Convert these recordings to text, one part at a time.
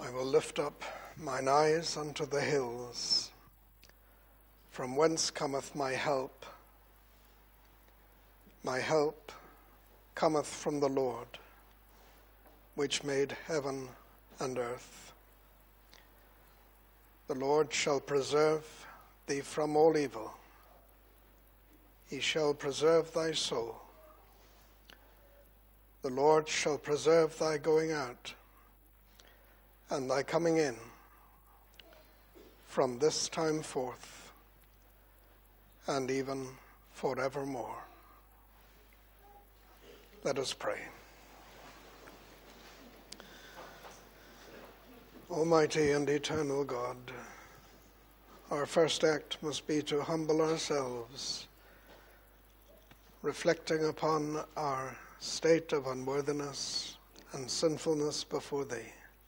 I will lift up mine eyes unto the hills, from whence cometh my help. My help cometh from the Lord, which made heaven and earth. The Lord shall preserve thee from all evil. He shall preserve thy soul. The Lord shall preserve thy going out and thy coming in from this time forth and even forevermore. Let us pray. Almighty and eternal God, our first act must be to humble ourselves, reflecting upon our state of unworthiness and sinfulness before thee,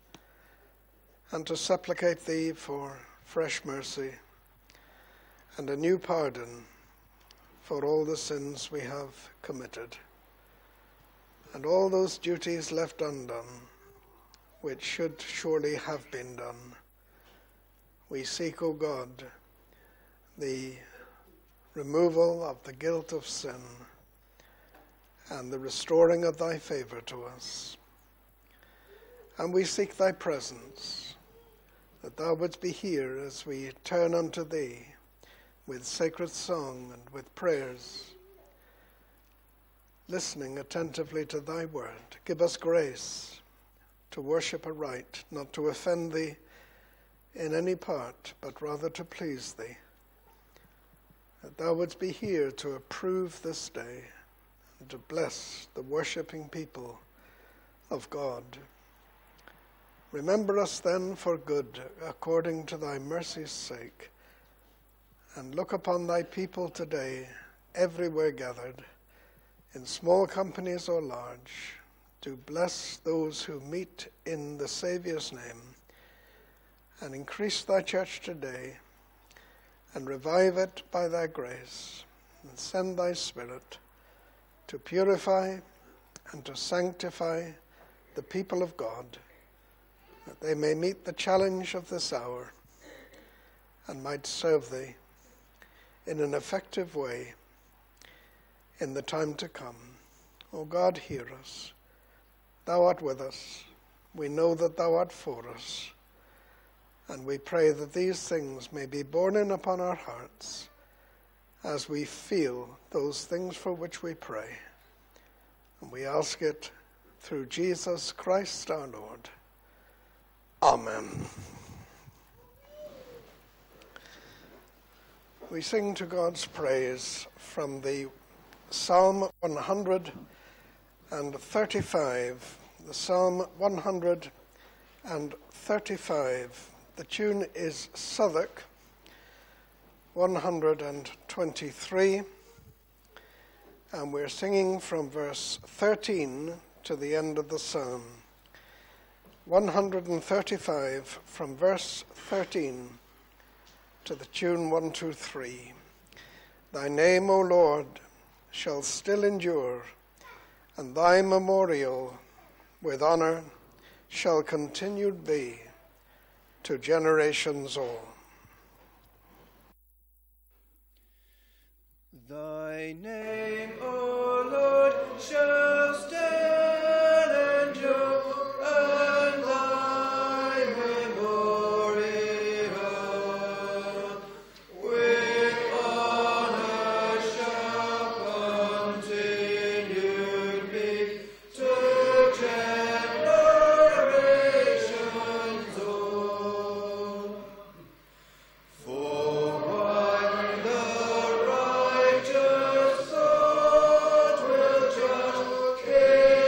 and to supplicate thee for fresh mercy and a new pardon for all the sins we have committed, and all those duties left undone which should surely have been done. We seek, O God, the removal of the guilt of sin and the restoring of thy favor to us. And we seek thy presence, that thou wouldst be here as we turn unto thee with sacred song and with prayers, listening attentively to thy word. Give us grace to worship aright, not to offend thee in any part, but rather to please thee. That thou wouldst be here to approve this day and to bless the worshipping people of God. Remember us then for good, according to thy mercy's sake, and look upon thy people today, everywhere gathered, in small companies or large. To bless those who meet in the Saviour's name, and increase thy church today, and revive it by thy grace, and send thy Spirit to purify and to sanctify the people of God, that they may meet the challenge of this hour and might serve thee in an effective way in the time to come. O God, hear us. Thou art with us. We know that thou art for us. And we pray that these things may be borne in upon our hearts as we feel those things for which we pray. And we ask it through Jesus Christ our Lord. Amen. We sing to God's praise from the Psalm 135. The Psalm 135. The tune is Southwark 123, and we're singing from verse 13 to the end of the psalm. 135 from verse 13 to the tune 123. Thy name, O Lord, shall still endure, and thy memorial with honor shall continued be to generations all. Thy name, O Lord, shall still endure, and thy memorial with honor shall continued be to generations all. For when the righteous thought will judge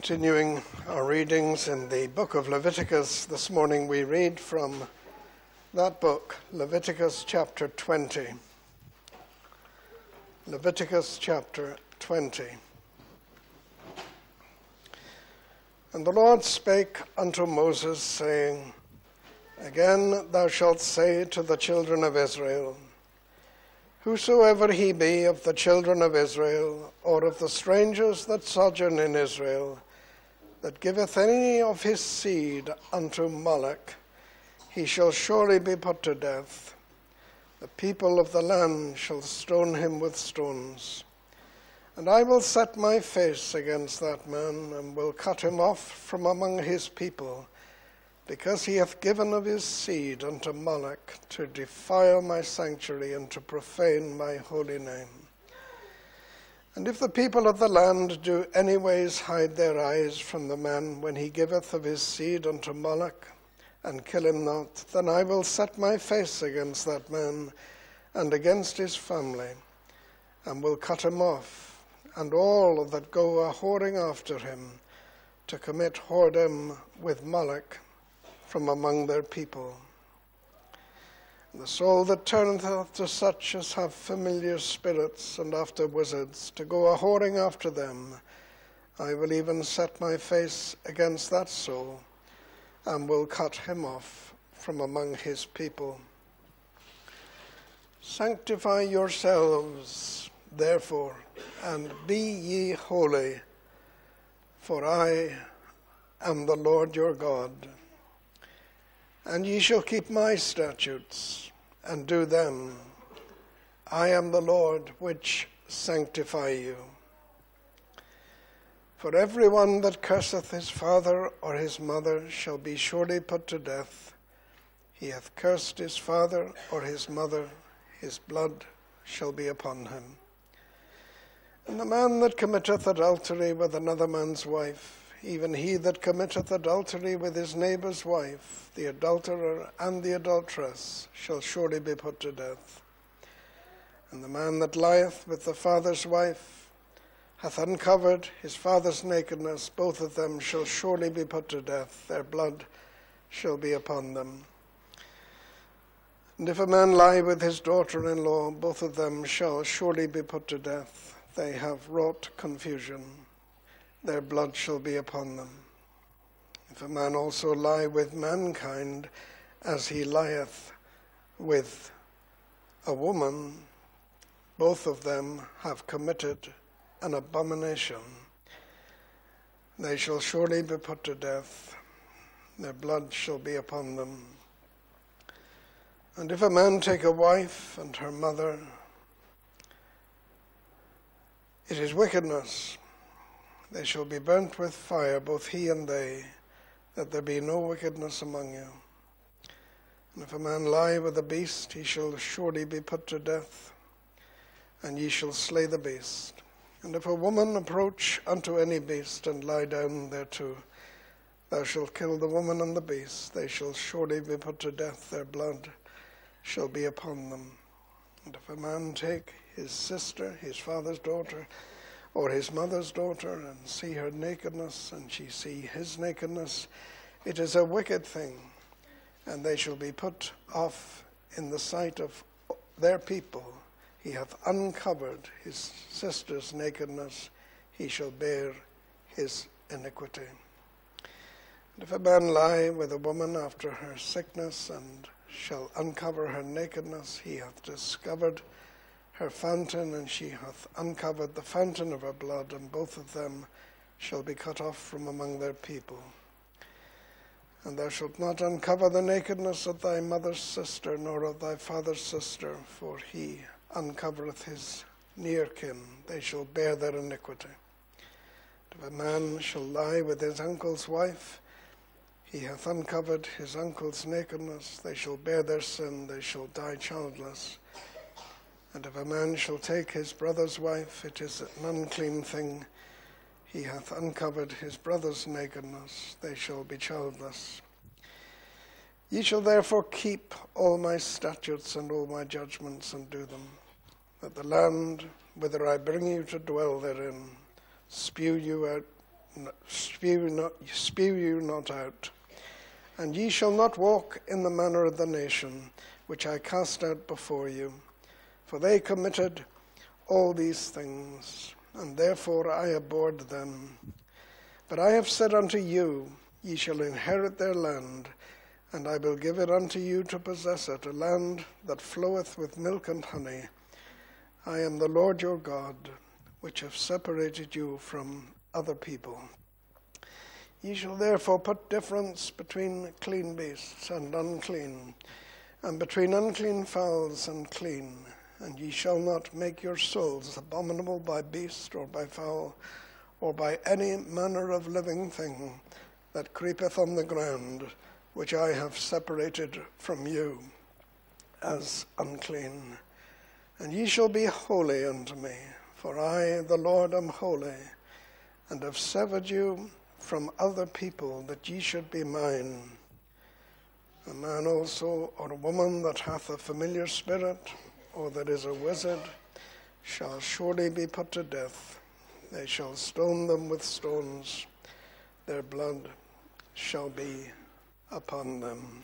Continuing our readings in the book of Leviticus, this morning we read from that book, Leviticus chapter 20. Leviticus chapter 20. And the Lord spake unto Moses, saying, Again thou shalt say to the children of Israel, Whosoever he be of the children of Israel, or of the strangers that sojourn in Israel, that giveth any of his seed unto Moloch, he shall surely be put to death. The people of the land shall stone him with stones. And I will set my face against that man, and will cut him off from among his people, because he hath given of his seed unto Moloch, to defile my sanctuary and to profane my holy name. And if the people of the land do anyways hide their eyes from the man when he giveth of his seed unto Moloch, and kill him not, then I will set my face against that man and against his family, and will cut him off, and all that go a-whoring after him, to commit whoredom with Moloch, from among their people. The soul that turneth after such as have familiar spirits and after wizards, to go a-whoring after them, I will even set my face against that soul, and will cut him off from among his people. Sanctify yourselves, therefore, and be ye holy, for I am the Lord your God. And ye shall keep my statutes, and do them. I am the Lord which sanctify you. For every one that curseth his father or his mother shall be surely put to death. He hath cursed his father or his mother, his blood shall be upon him. And the man that committeth adultery with another man's wife, even he that committeth adultery with his neighbour's wife, the adulterer and the adulteress, shall surely be put to death. And the man that lieth with the father's wife hath uncovered his father's nakedness, both of them shall surely be put to death, their blood shall be upon them. And if a man lie with his daughter-in-law, both of them shall surely be put to death, they have wrought confusion. Their blood shall be upon them. If a man also lie with mankind, as he lieth with a woman, both of them have committed an abomination. They shall surely be put to death. Their blood shall be upon them. And if a man take a wife and her mother, it is wickedness. They shall be burnt with fire, both he and they, that there be no wickedness among you. And if a man lie with a beast, he shall surely be put to death, and ye shall slay the beast. And if a woman approach unto any beast, and lie down thereto, thou shalt kill the woman and the beast. They shall surely be put to death, their blood shall be upon them. And if a man take his sister, his father's daughter, or his mother's daughter, and see her nakedness, and she see his nakedness, it is a wicked thing, and they shall be put off in the sight of their people. He hath uncovered his sister's nakedness, he shall bear his iniquity. And if a man lie with a woman after her sickness, and shall uncover her nakedness, he hath discovered her fountain, and she hath uncovered the fountain of her blood, and both of them shall be cut off from among their people. And thou shalt not uncover the nakedness of thy mother's sister, nor of thy father's sister, for he uncovereth his near kin. They shall bear their iniquity. If a man shall lie with his uncle's wife, he hath uncovered his uncle's nakedness. They shall bear their sin, they shall die childless. And if a man shall take his brother's wife, it is an unclean thing. He hath uncovered his brother's nakedness. They shall be childless. Ye shall therefore keep all my statutes and all my judgments, and do them, that the land whither I bring you to dwell therein spew you out spew you not out. And ye shall not walk in the manner of the nation, which I cast out before you. For they committed all these things, and therefore I abhorred them. But I have said unto you, ye shall inherit their land, and I will give it unto you to possess it, a land that floweth with milk and honey. I am the Lord your God, which have separated you from other people. Ye shall therefore put difference between clean beasts and unclean, and between unclean fowls and clean. And ye shall not make your souls abominable by beast or by fowl, or by any manner of living thing that creepeth on the ground, which I have separated from you as unclean. And ye shall be holy unto me, for I, the Lord, am holy, and have severed you from other people, that ye should be mine. A man also, or a woman that hath a familiar spirit, or that is a wizard, shall surely be put to death. They shall stone them with stones. Their blood shall be upon them.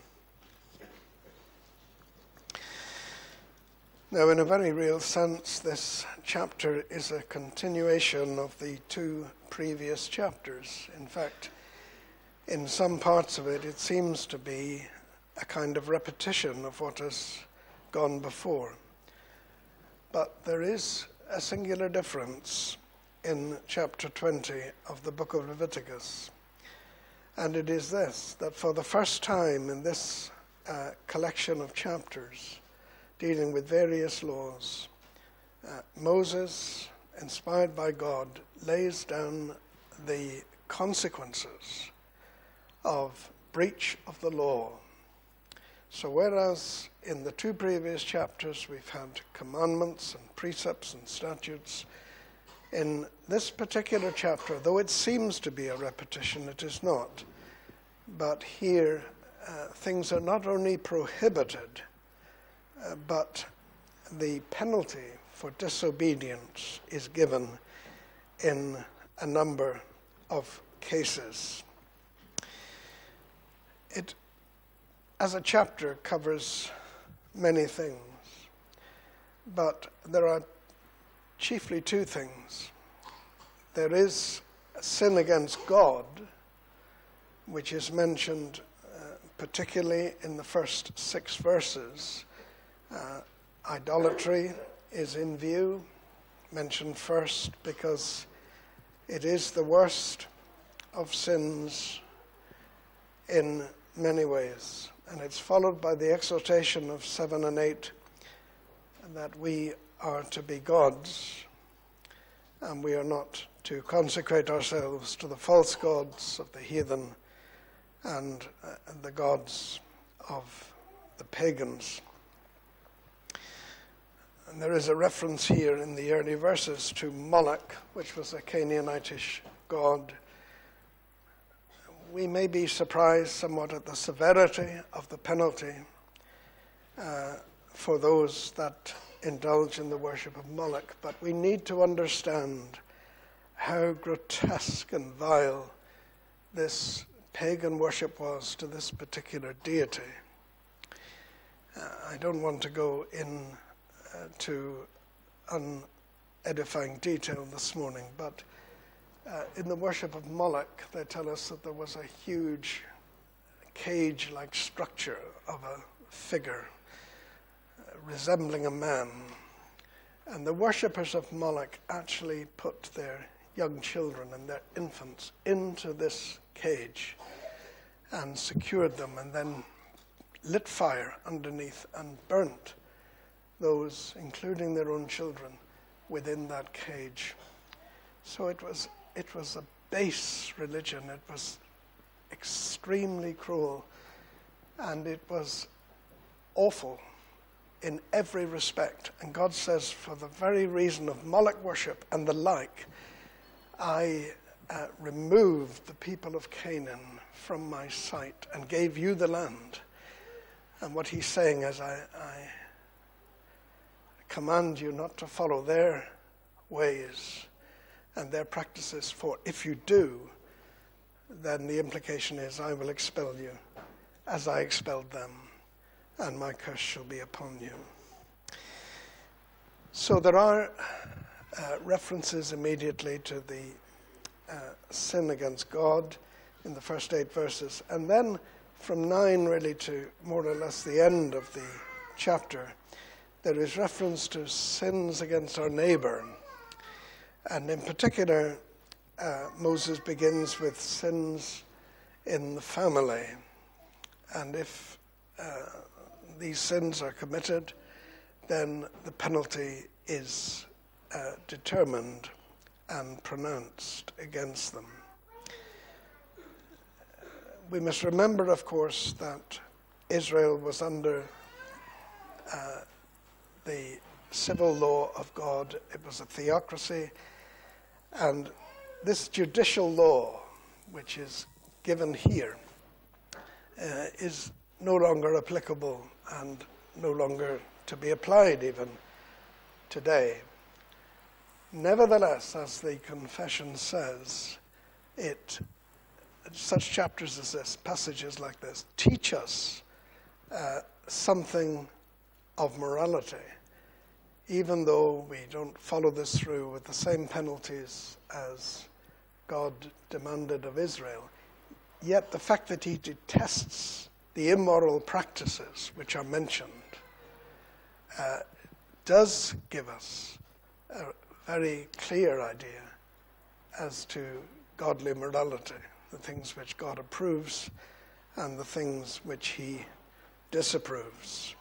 Now, in a very real sense, this chapter is a continuation of the two previous chapters. In fact, in some parts of it, it seems to be a kind of repetition of what has gone before. But there is a singular difference in chapter 20 of the book of Leviticus. And it is this, that for the first time in this collection of chapters dealing with various laws, Moses, inspired by God, lays down the consequences of breach of the law. So whereas in the two previous chapters we've had commandments and precepts and statutes, in this particular chapter, though it seems to be a repetition, it is not. But here things are not only prohibited, but the penalty for disobedience is given in a number of cases. It, as a chapter, covers many things, but there are chiefly two things. There is sin against God, which is mentioned particularly in the first 6 verses. Idolatry is in view, mentioned first because it is the worst of sins in many ways. And it's followed by the exhortation of 7 and 8 that we are to be gods, and we are not to consecrate ourselves to the false gods of the heathen and the gods of the pagans. And there is a reference here in the early verses to Moloch, which was a Canaanitish god. We may be surprised somewhat at the severity of the penalty for those that indulge in the worship of Moloch, but we need to understand how grotesque and vile this pagan worship was to this particular deity. I don't want to go into unedifying detail this morning, but in the worship of Moloch, they tell us that there was a huge cage-like structure of a figure resembling a man. And the worshippers of Moloch actually put their young children and their infants into this cage and secured them, and then lit fire underneath and burnt those, including their own children, within that cage. So it was a base religion. It was extremely cruel, and it was awful in every respect. And God says, for the very reason of Moloch worship and the like, I removed the people of Canaan from my sight and gave you the land. And what he's saying is, I command you not to follow their ways and their practices, for if you do, then the implication is, I will expel you as I expelled them, and my curse shall be upon you. So there are references immediately to the sin against God in the first 8 verses. And then from 9 really to more or less the end of the chapter, there is reference to sins against our neighbor. And in particular, Moses begins with sins in the family. And if these sins are committed, then the penalty is determined and pronounced against them. We must remember, of course, that Israel was under the civil law of God. It was a theocracy, and this judicial law, which is given here, is no longer applicable and no longer to be applied even today. Nevertheless, as the confession says, such chapters as this, passages like this, teach us something of morality, even though we don't follow this through with the same penalties as God demanded of Israel. Yet the fact that he detests the immoral practices which are mentioned does give us a very clear idea as to godly morality, the things which God approves and the things which he disapproves.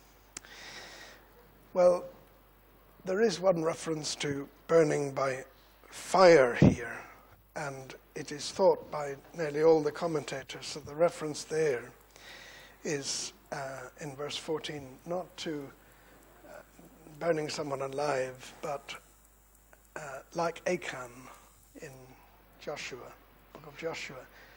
Well, there is one reference to burning by fire here, and it is thought by nearly all the commentators that the reference there is in verse 14, not to burning someone alive, but like Achan in Joshua, book of Joshua,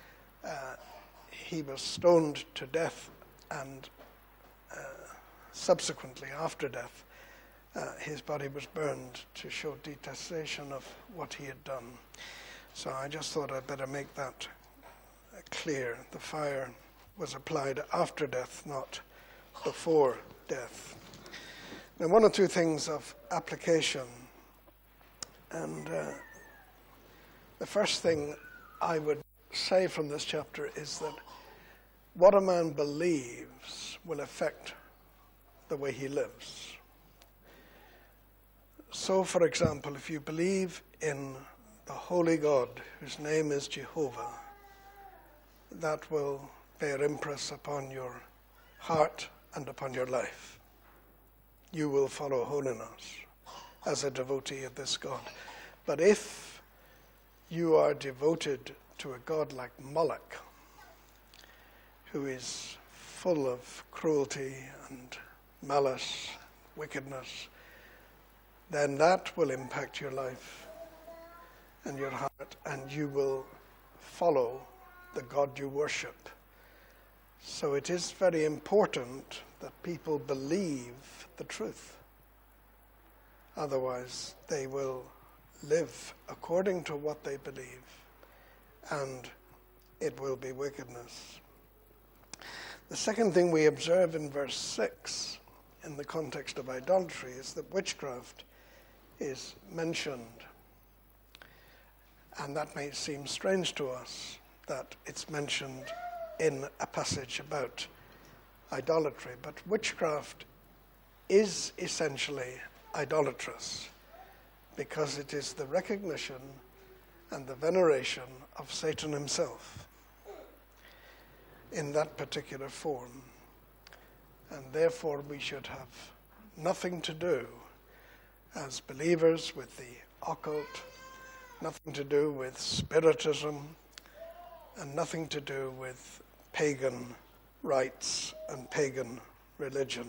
he was stoned to death, and subsequently, after death, his body was burned to show detestation of what he had done. So I just thought I'd better make that clear. The fire was applied after death, not before death. Now, one or two things of application. And the first thing I would say from this chapter is that what a man believes will affect the way he lives. So, for example, if you believe in the holy God, whose name is Jehovah, that will bear impress upon your heart and upon your life. You will follow holiness as a devotee of this God. But if you are devoted to a God like Moloch, who is full of cruelty and malice, wickedness, then that will impact your life and your heart, and you will follow the God you worship. So it is very important that people believe the truth. Otherwise, they will live according to what they believe, and it will be wickedness. The second thing we observe in verse 6 in the context of idolatry is that witchcraft is mentioned. And that may seem strange to us, that it's mentioned in a passage about idolatry. But witchcraft is essentially idolatrous, because it is the recognition and the veneration of Satan himself in that particular form. And therefore we should have nothing to do as believers with the occult, nothing to do with spiritism, and nothing to do with pagan rites and pagan religion.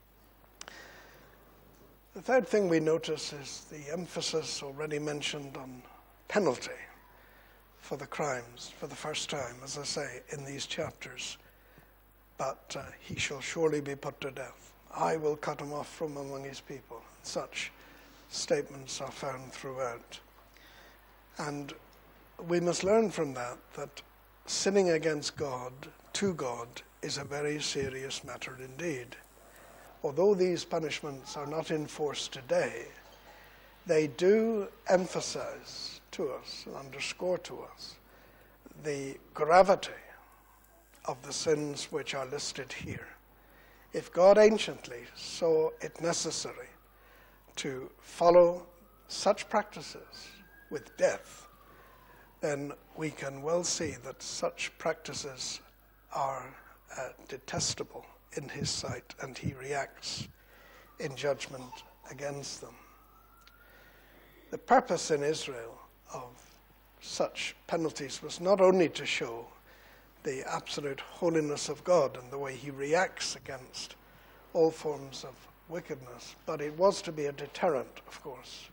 The third thing we notice is the emphasis already mentioned on penalty for the crimes for the first time, as I say, in these chapters. But he shall surely be put to death. I will cut him off from among his people. Such statements are found throughout. And we must learn from that sinning against God, to God, is a very serious matter indeed. Although these punishments are not in force today, they do emphasize to us and underscore to us the gravity of the sins which are listed here. If God anciently saw it necessary to follow such practices with death, then we can well see that such practices are detestable in his sight, and he reacts in judgment against them. The purpose in Israel of such penalties was not only to show the absolute holiness of God and the way he reacts against all forms of wickedness, but it was to be a deterrent, of course.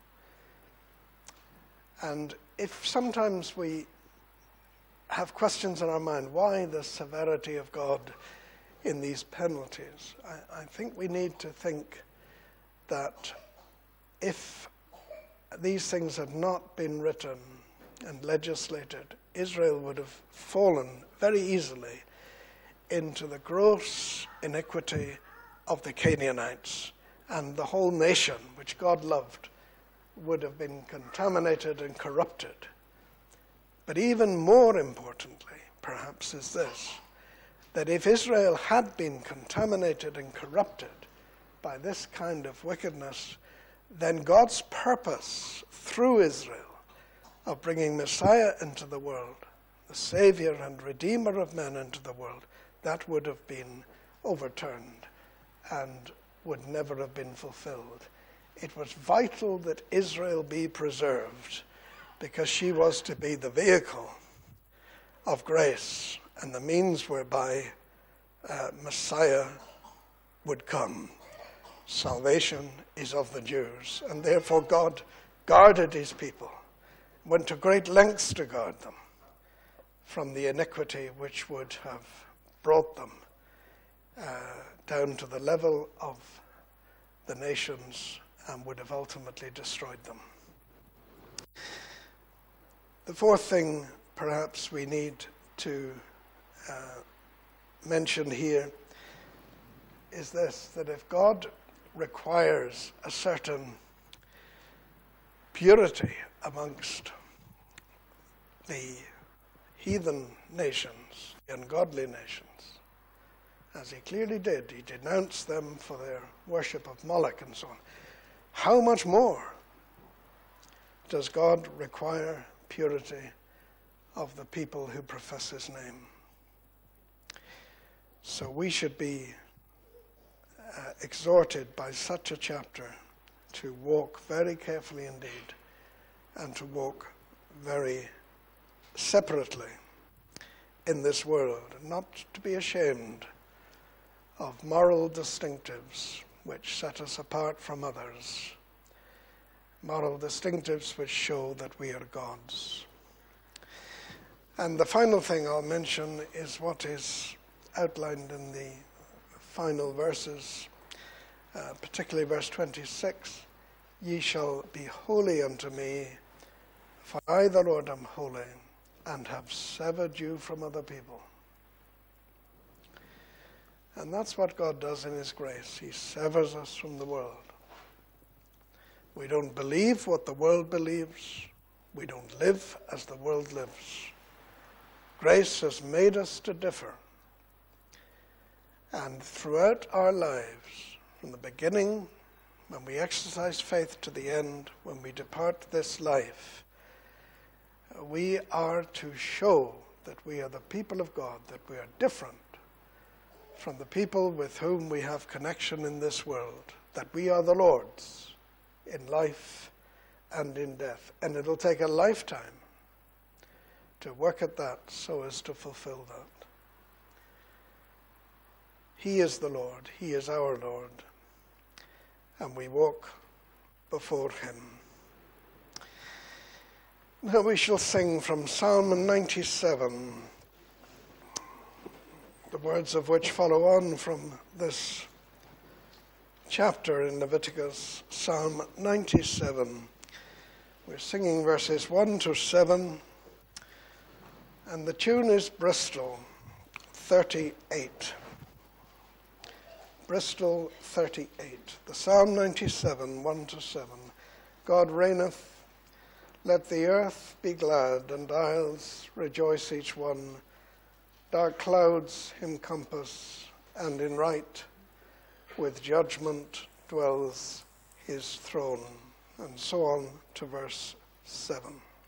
And if sometimes we have questions in our mind, why the severity of God in these penalties? I think we need to think that if these things had not been written and legislated, Israel would have fallen very easily into the gross iniquity of the Canaanites, and the whole nation, which God loved, would have been contaminated and corrupted. But even more importantly, perhaps, is this, that if Israel had been contaminated and corrupted by this kind of wickedness, then God's purpose through Israel of bringing Messiah into the world, the Savior and Redeemer of men into the world, that would have been overturned and would never have been fulfilled. It was vital that Israel be preserved because she was to be the vehicle of grace and the means whereby Messiah would come. Salvation is of the Jews, and therefore God guarded his people, went to great lengths to guard them from the iniquity which would have brought them down to the level of the nations and would have ultimately destroyed them. The fourth thing perhaps we need to mention here is this, that if God requires a certain purity amongst the heathen nations, the ungodly nations, as he clearly did, he denounced them for their worship of Moloch and so on, how much more does God require purity of the people who profess his name? So we should be exhorted by such a chapter to walk very carefully indeed, and to walk very separately in this world, not to be ashamed of moral distinctives which set us apart from others, moral distinctives which show that we are God's. And the final thing I'll mention is what is outlined in the final verses, particularly verse 26. Ye shall be holy unto me, for I the Lord am holy, and have severed you from other people. And that's what God does in his grace. He severs us from the world. We don't believe what the world believes. We don't live as the world lives. Grace has made us to differ. And throughout our lives, from the beginning, when we exercise faith, to the end, when we depart this life, we are to show that we are the people of God, that we are different from the people with whom we have connection in this world, that we are the Lord's in life and in death. And it'll take a lifetime to work at that so as to fulfill that. He is the Lord. He is our Lord. And we walk before him. Now we shall sing from Psalm 97, the words of which follow on from this chapter in Leviticus, Psalm 97. We're singing verses 1 to 7, And the tune is Bristol 38. Bristol 38. The Psalm 97, 1-7. God reigneth, let the earth be glad, and isles rejoice each one. Dark clouds him compass, and in right with judgment dwells his throne. And so on to verse 7.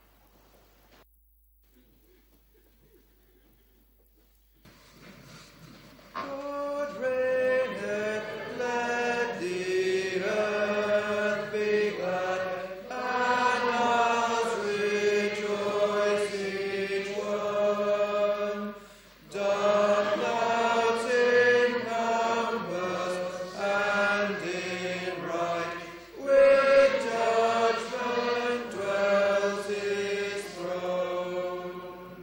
God reigneth, let the earth be glad, and us rejoice each one. Dark clouds encompass, and in right with judgment dwells his throne.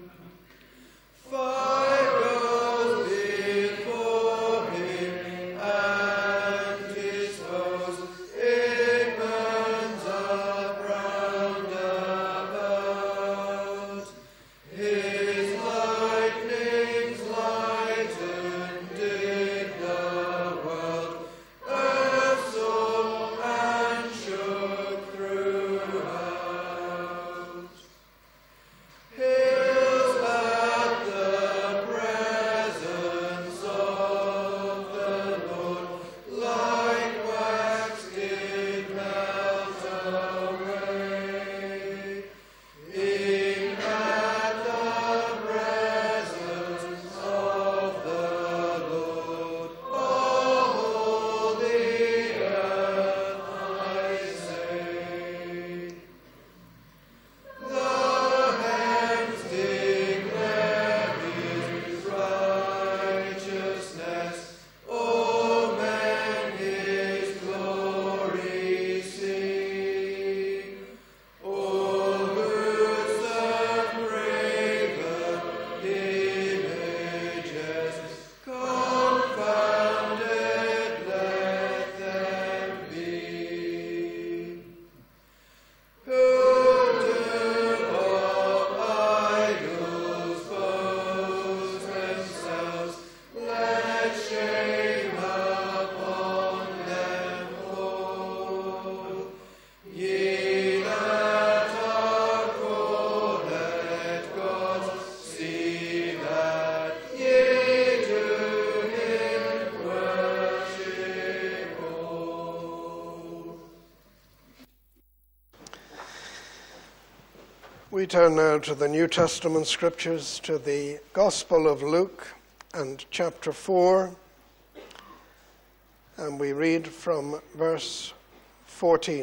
Fire goes before him, and his foes it burns up round about. His lightnings lightened in the world, earth saw and shook throughout. Hills at the presence of the Lord, like wax did melt away. In at the presence of the Lord, all the earth, I say. The heavens declare his righteousness, all men his glory sing. All who serve graven images, confounded let them be. Who do of idols boast themselves, let shame upon them fall. Ye that are called, let God see that ye do him worship all. We turn now to the New Testament scriptures, to the Gospel of Luke and chapter 4, and we read from verse 14.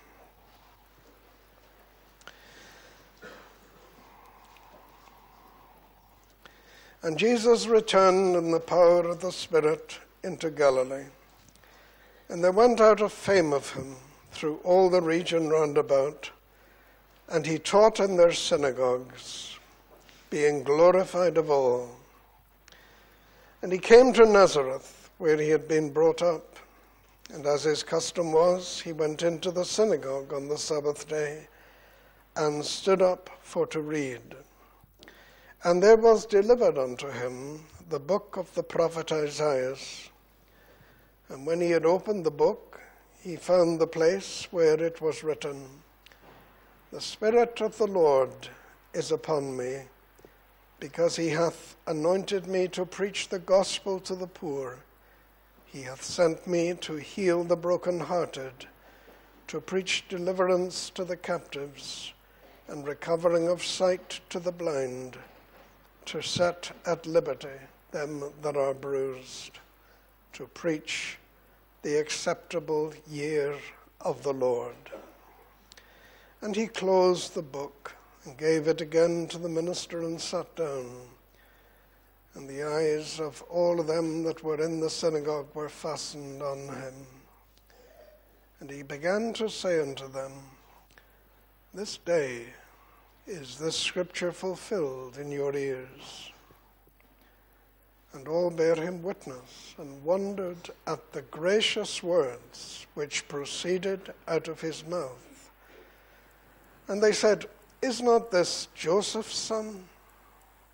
And Jesus returned in the power of the Spirit into Galilee, and there went out a fame of him through all the region round about, and he taught in their synagogues, being glorified of all. And he came to Nazareth, where he had been brought up. And as his custom was, he went into the synagogue on the Sabbath day, and stood up for to read. And there was delivered unto him the book of the prophet Isaiah. And when he had opened the book, he found the place where it was written, The Spirit of the Lord is upon me, because he hath anointed me to preach the gospel to the poor. He hath sent me to heal the brokenhearted, to preach deliverance to the captives, and recovering of sight to the blind, to set at liberty them that are bruised, to preach the acceptable year of the Lord. And he closed the book and gave it again to the minister and sat down. And the eyes of all of them that were in the synagogue were fastened on him. And he began to say unto them, This day is this scripture fulfilled in your ears. And all bare him witness, and wondered at the gracious words which proceeded out of his mouth. And they said, Is not this Joseph's son?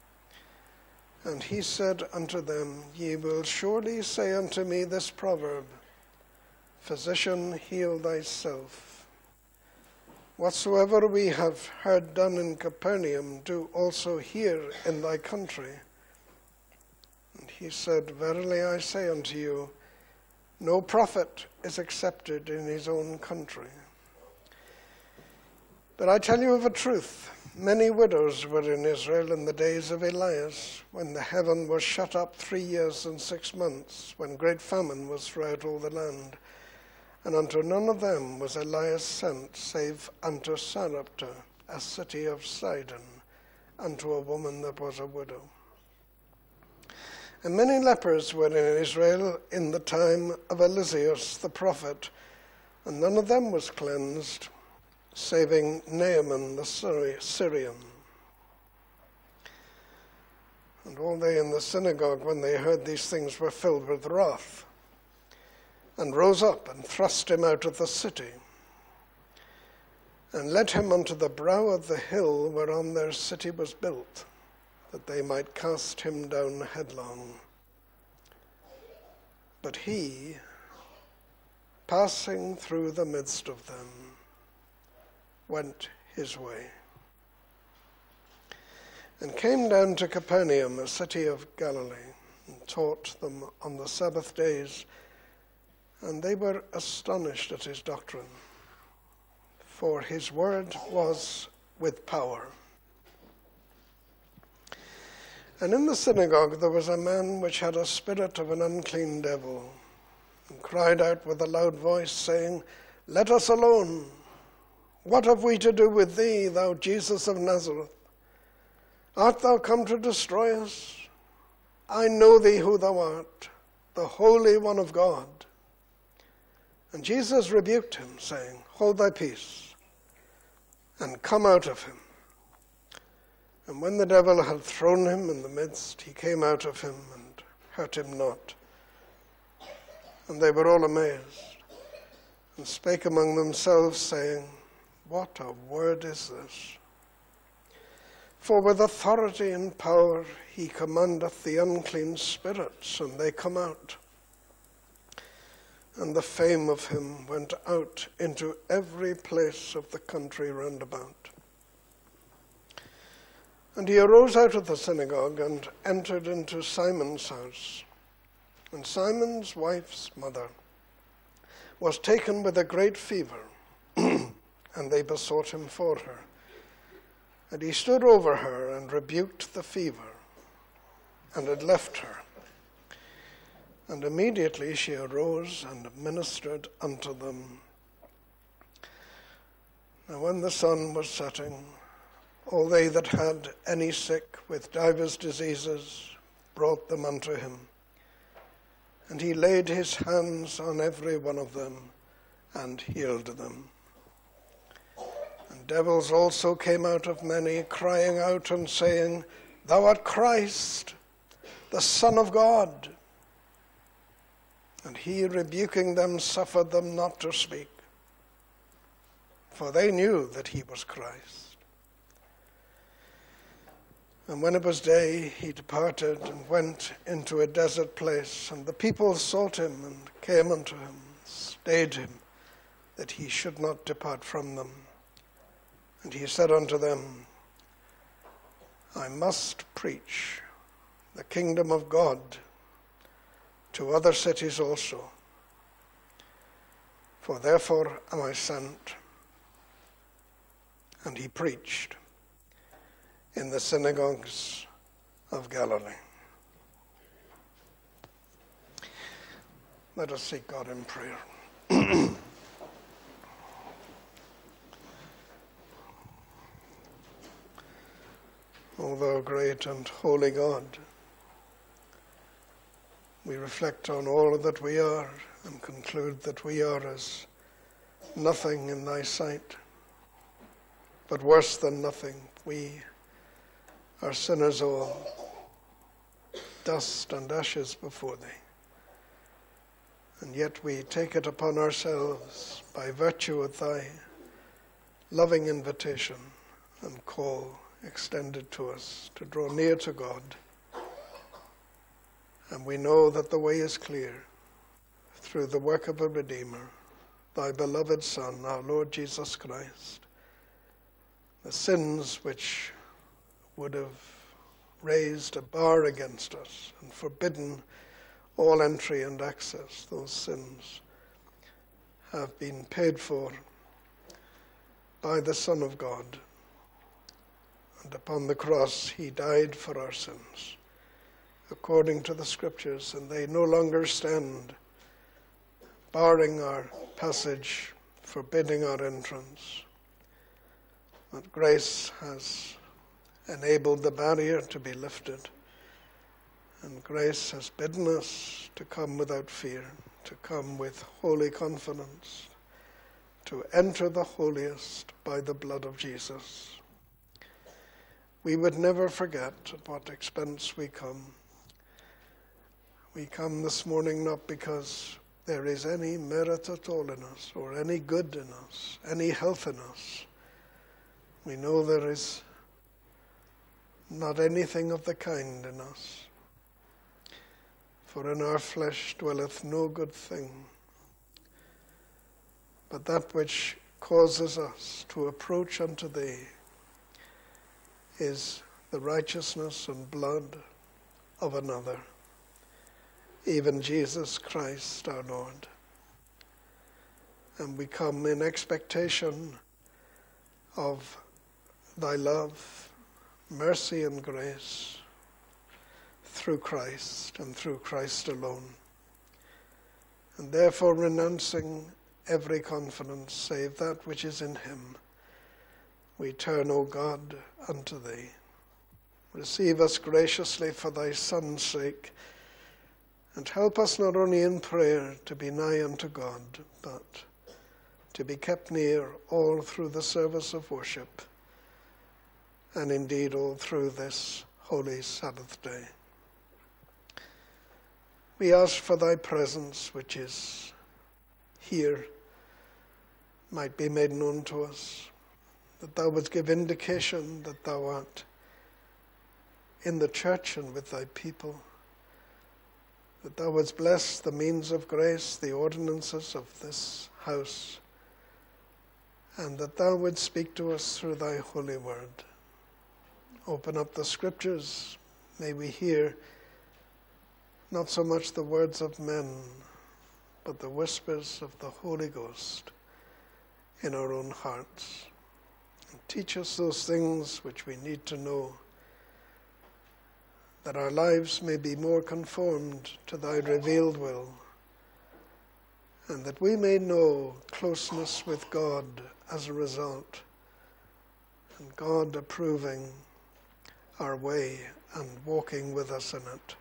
And he said unto them, Ye will surely say unto me this proverb, Physician, heal thyself. Whatsoever we have heard done in Capernaum, do also here in thy country. And he said, Verily I say unto you, no prophet is accepted in his own country. But I tell you of a truth, many widows were in Israel in the days of Elias, when the heaven was shut up 3 years and 6 months, when great famine was throughout all the land. And unto none of them was Elias sent, save unto Sarepta, a city of Sidon, unto a woman that was a widow. And many lepers were in Israel in the time of Eliseus the prophet, and none of them was cleansed, saving Naaman the Syrian. And all they in the synagogue, when they heard these things, were filled with wrath, and rose up and thrust him out of the city, and led him unto the brow of the hill whereon their city was built, that they might cast him down headlong. But he, passing through the midst of them, went his way, and came down to Capernaum, a city of Galilee, and taught them on the Sabbath days. And they were astonished at his doctrine, for his word was with power. And in the synagogue there was a man which had a spirit of an unclean devil, and cried out with a loud voice, saying, Let us alone. What have we to do with thee, thou Jesus of Nazareth? Art thou come to destroy us? I know thee who thou art, the Holy One of God. And Jesus rebuked him, saying, Hold thy peace, and come out of him. And when the devil had thrown him in the midst, he came out of him and hurt him not. And they were all amazed, and spake among themselves, saying, What a word is this? For with authority and power he commandeth the unclean spirits, and they come out. And the fame of him went out into every place of the country round about. And he arose out of the synagogue and entered into Simon's house. And Simon's wife's mother was taken with a great fever, and they besought him for her. And he stood over her and rebuked the fever, and it left her. And immediately she arose and ministered unto them. Now when the sun was setting, all they that had any sick with divers diseases brought them unto him. And he laid his hands on every one of them and healed them. And devils also came out of many, crying out and saying, Thou art Christ, the Son of God. And he, rebuking them, suffered them not to speak, for they knew that he was Christ. And when it was day, he departed and went into a desert place, and the people sought him and came unto him, stayed him, that he should not depart from them. And he said unto them, I must preach the kingdom of God to other cities also, for therefore am I sent. And he preached in the synagogues of Galilee. Let us seek God in prayer. O thou great and holy God, we reflect on all that we are and conclude that we are as nothing in thy sight, but worse than nothing. We are sinners all, dust and ashes before thee. And yet we take it upon ourselves by virtue of thy loving invitation and call extended to us to draw near to God And we know that the way is clear through the work of a Redeemer, thy beloved Son, our Lord Jesus Christ. The sins which would have raised a bar against us and forbidden all entry and access, those sins have been paid for by the Son of God. And upon the cross he died for our sins, according to the Scriptures, and they no longer stand barring our passage, forbidding our entrance. But grace has enabled the barrier to be lifted, and grace has bidden us to come without fear, to come with holy confidence, to enter the holiest by the blood of Jesus. We would never forget at what expense we come. We come this morning not because there is any merit at all in us, or any good in us, any health in us. We know there is not anything of the kind in us. For in our flesh dwelleth no good thing, but that which causes us to approach unto thee is the righteousness and blood of another, even Jesus Christ our Lord. And we come in expectation of thy love, mercy and grace through Christ and through Christ alone. And therefore renouncing every confidence save that which is in him, we turn, O God, unto thee. Receive us graciously for thy Son's sake, and help us not only in prayer to be nigh unto God, but to be kept near all through the service of worship, and indeed all through this holy Sabbath day. We ask for thy presence, which is here, might be made known to us, that thou wouldst give indication that thou art in the church and with thy people, that thou wouldst bless the means of grace, the ordinances of this house, and that thou wouldst speak to us through thy holy word. Open up the Scriptures. May we hear not so much the words of men, but the whispers of the Holy Ghost in our own hearts. And teach us those things which we need to know, that our lives may be more conformed to thy revealed will, and that we may know closeness with God as a result, and God approving our way and walking with us in it.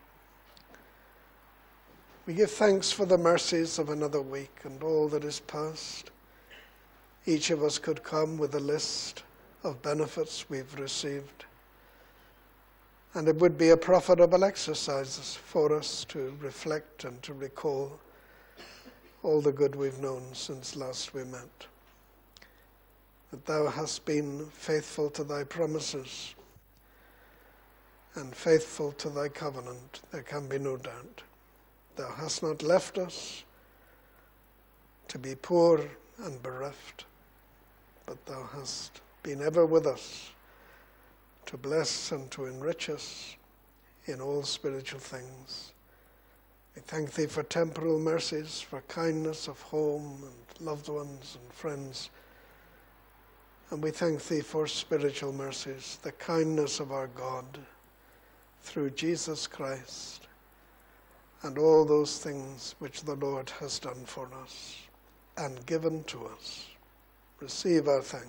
We give thanks for the mercies of another week and all that is past. Each of us could come with a list of benefits we've received, and it would be a profitable exercise for us to reflect and to recall all the good we've known since last we met. That thou hast been faithful to thy promises and faithful to thy covenant, there can be no doubt. Thou hast not left us to be poor and bereft, but thou hast been ever with us to bless and to enrich us in all spiritual things. We thank thee for temporal mercies, for kindness of home and loved ones and friends. And we thank thee for spiritual mercies, the kindness of our God through Jesus Christ, and all those things which the Lord has done for us and given to us. Receive our thanks.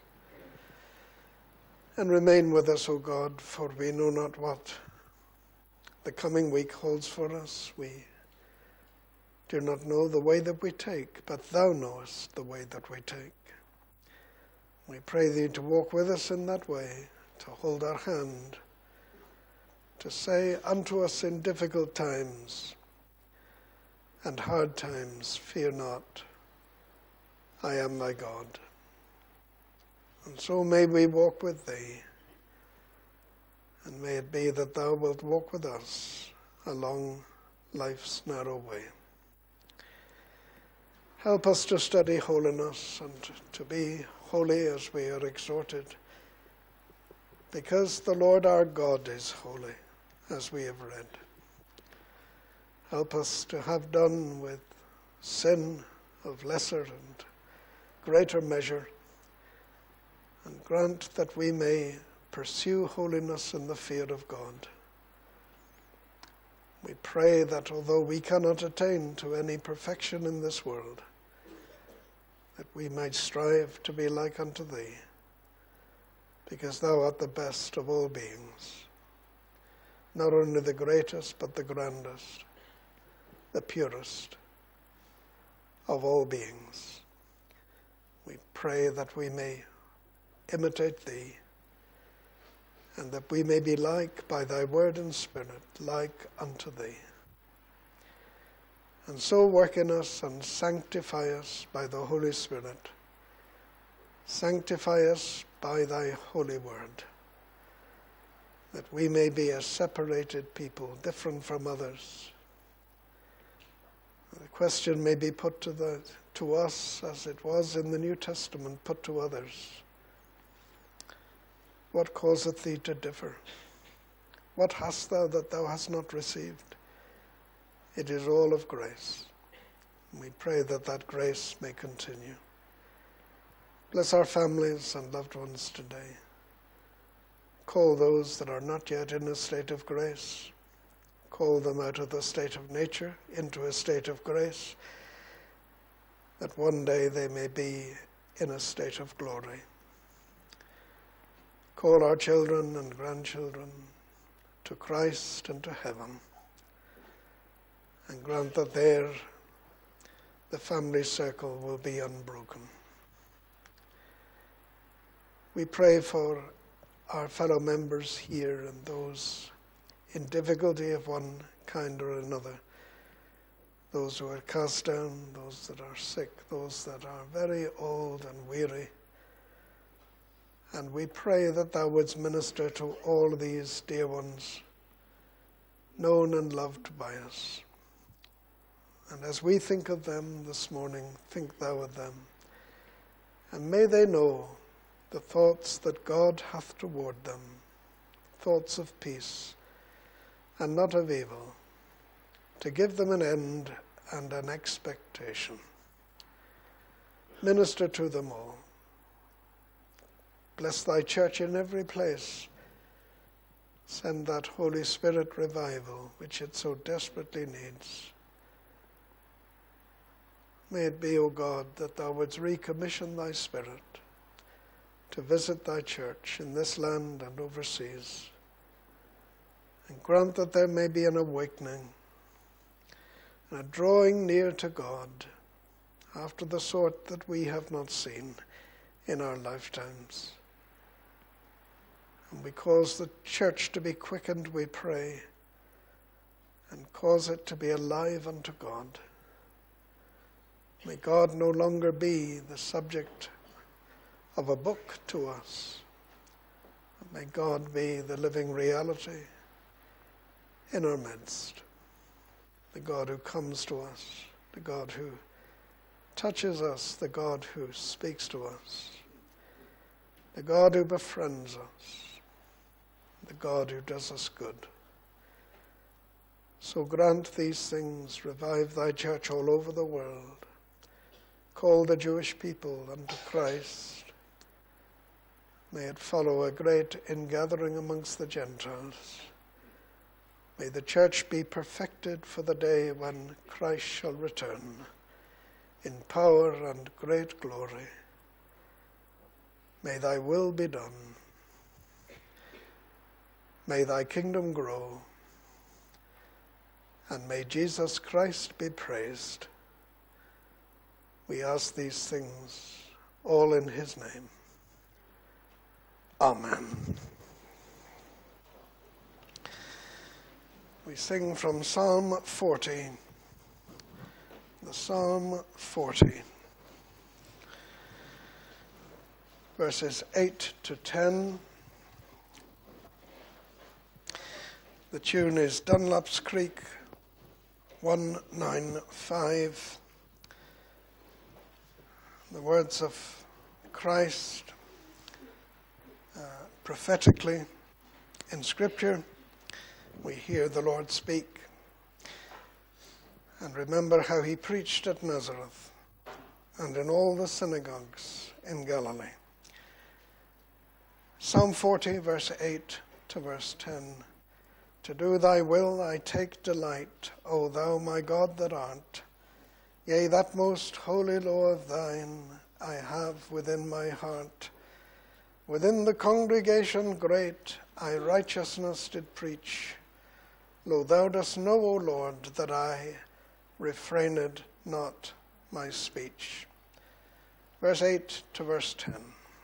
And remain with us, O God, for we know not what the coming week holds for us. We do not know the way that we take, but thou knowest the way that we take. We pray thee to walk with us in that way, to hold our hand, to say unto us in difficult times and hard times, fear not, I am thy God. And so may we walk with thee, and may it be that thou wilt walk with us along life's narrow way. Help us to study holiness and to be holy as we are exhorted, because the Lord our God is holy, as we have read. Help us to have done with sin of lesser and greater measure, and grant that we may pursue holiness in the fear of God. We pray that although we cannot attain to any perfection in this world, that we might strive to be like unto thee, because thou art the best of all beings, not only the greatest, but the grandest, the purest of all beings. We pray that we may imitate thee, and that we may be like, by thy word and spirit, like unto thee. And so work in us and sanctify us by the Holy Spirit. Sanctify us by thy holy word, that we may be a separated people, different from others. The question may be put to us, as it was in the New Testament, put to others. What causeth thee to differ? What hast thou that thou hast not received? It is all of grace. We pray that that grace may continue. Bless our families and loved ones today. Call those that are not yet in a state of grace. Call them out of the state of nature into a state of grace, that one day they may be in a state of glory. Call our children and grandchildren to Christ and to heaven, and grant that there the family circle will be unbroken. We pray for our fellow members here and those in difficulty of one kind or another, those who are cast down, those that are sick, those that are very old and weary. And we pray that thou wouldst minister to all these dear ones, known and loved by us. And as we think of them this morning, think thou of them. And may they know the thoughts that God hath toward them, thoughts of peace and not of evil, to give them an end and an expectation. Minister to them all. Bless thy church in every place. Send that Holy Spirit revival which it so desperately needs. May it be, O God, that thou wouldst recommission thy Spirit to visit thy church in this land and overseas, and grant that there may be an awakening and a drawing near to God after the sort that we have not seen in our lifetimes. And we cause the church to be quickened, we pray, and cause it to be alive unto God. May God no longer be the subject of a book to us. May God be the living reality in our midst, the God who comes to us, the God who touches us, the God who speaks to us, the God who befriends us, the God who does us good. So grant these things, revive thy church all over the world, call the Jewish people unto Christ. May it follow a great ingathering amongst the Gentiles. May the church be perfected for the day when Christ shall return in power and great glory. May thy will be done. May thy kingdom grow. And may Jesus Christ be praised. We ask these things all in his name. Amen. We sing from Psalm 40, the Psalm 40, verses 8 to 10. The tune is Dunlop's Creek 195. The words of Christ prophetically in Scripture. We hear the Lord speak and remember how he preached at Nazareth and in all the synagogues in Galilee. Psalm 40, verse 8 to verse 10. To do thy will I take delight, O thou my God that art. Yea, that most holy law of thine I have within my heart. Within the congregation great I righteousness did preach. Lo, thou dost know, O Lord, that I refrained not my speech. Verse 8 to verse 10.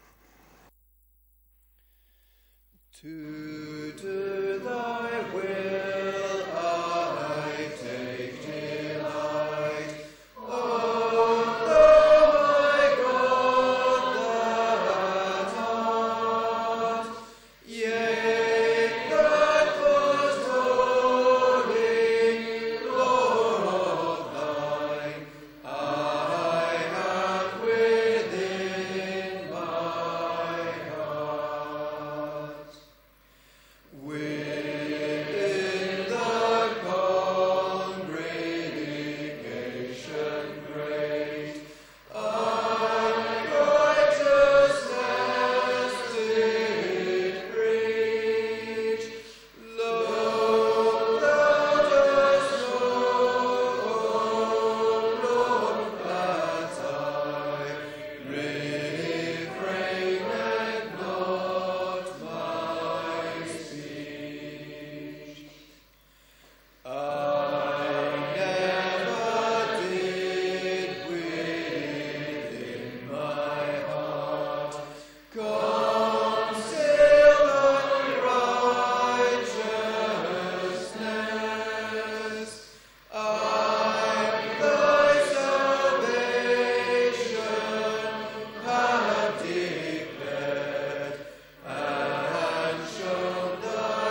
To do thy will I take delight, O thou my God that art. Yea, that most holy law of thine I have within my heart. Within the congregation great, unrighteousness did preach. Lo, thou dost know, O Lord, that I refrained not my speech. I never did within my heart conceal unrighteousness. I thy salvation have declared and shown thy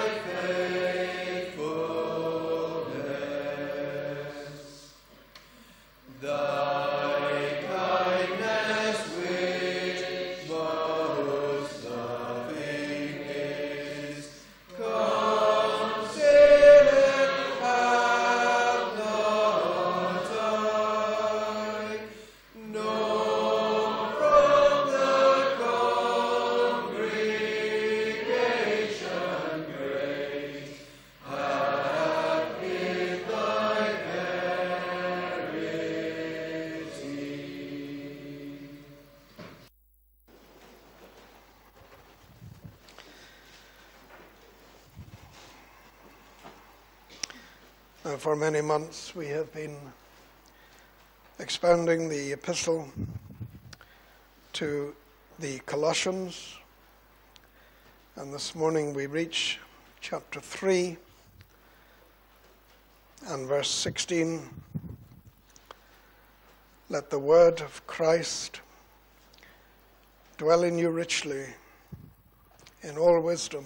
faithfulness. Thy kindness which most loving is, concealed have not I, nor from the congregation great have hid thy verity. Now, for many months we have been expounding the epistle to the Colossians, and this morning we reach chapter 3 and verse 16. Let the word of Christ dwell in you richly in all wisdom,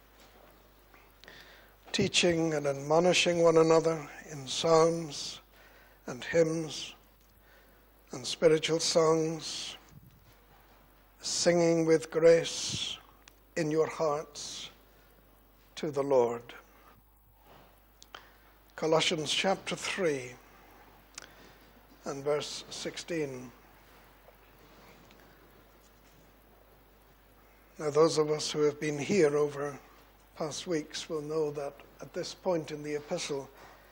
teaching and admonishing one another in psalms and hymns and spiritual songs, singing with grace in your hearts to the Lord. Colossians chapter 3 and verse 16. Now, those of us who have been here over past weeks will know that at this point in the apostle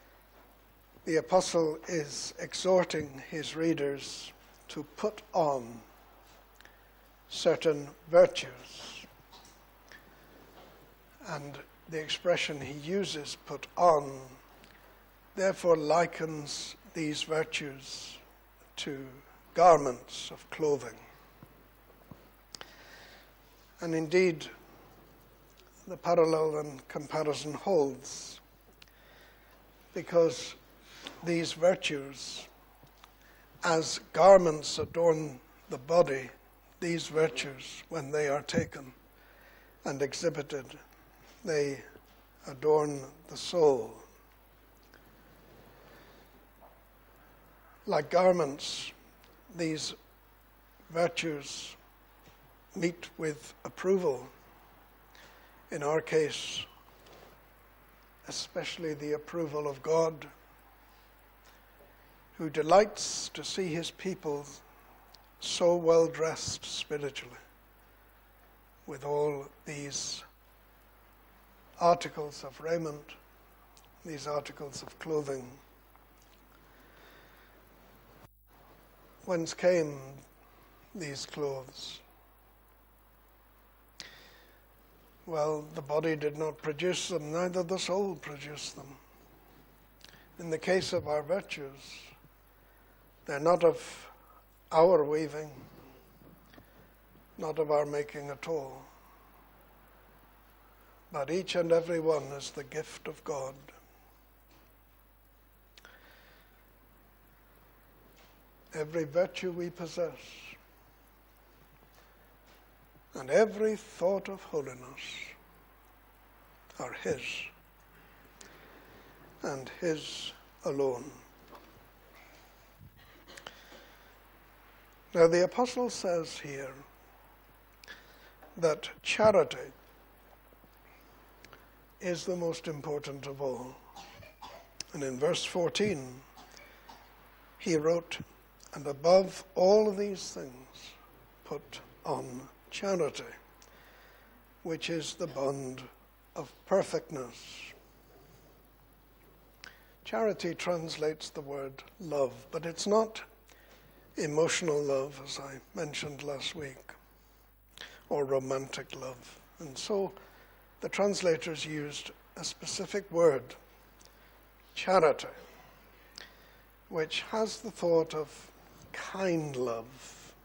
is exhorting his readers to put on certain virtues. And the expression he uses, put on, therefore likens these virtues to garments of clothing. And indeed, the parallel and comparison holds, because these virtues, as garments adorn the body, these virtues, when they are taken and exhibited, they adorn the soul. Like garments, these virtues meet with approval. In our case, especially the approval of God, who delights to see his people so well dressed spiritually, with all these articles of raiment, these articles of clothing. Whence came these clothes? Well, the body did not produce them, neither the soul produced them. In the case of our virtues, they're not of our weaving, not of our making at all, but each and every one is the gift of God. Every virtue we possess, and every thought of holiness are his, and his alone. Now the apostle says here that charity is the most important of all. And in verse 14, he wrote, "And above all these things, put on charity, which is the bond of perfectness." Charity translates the word love, but it's not emotional love, as I mentioned last week, or romantic love. And so the translators used a specific word, charity, which has the thought of kind love,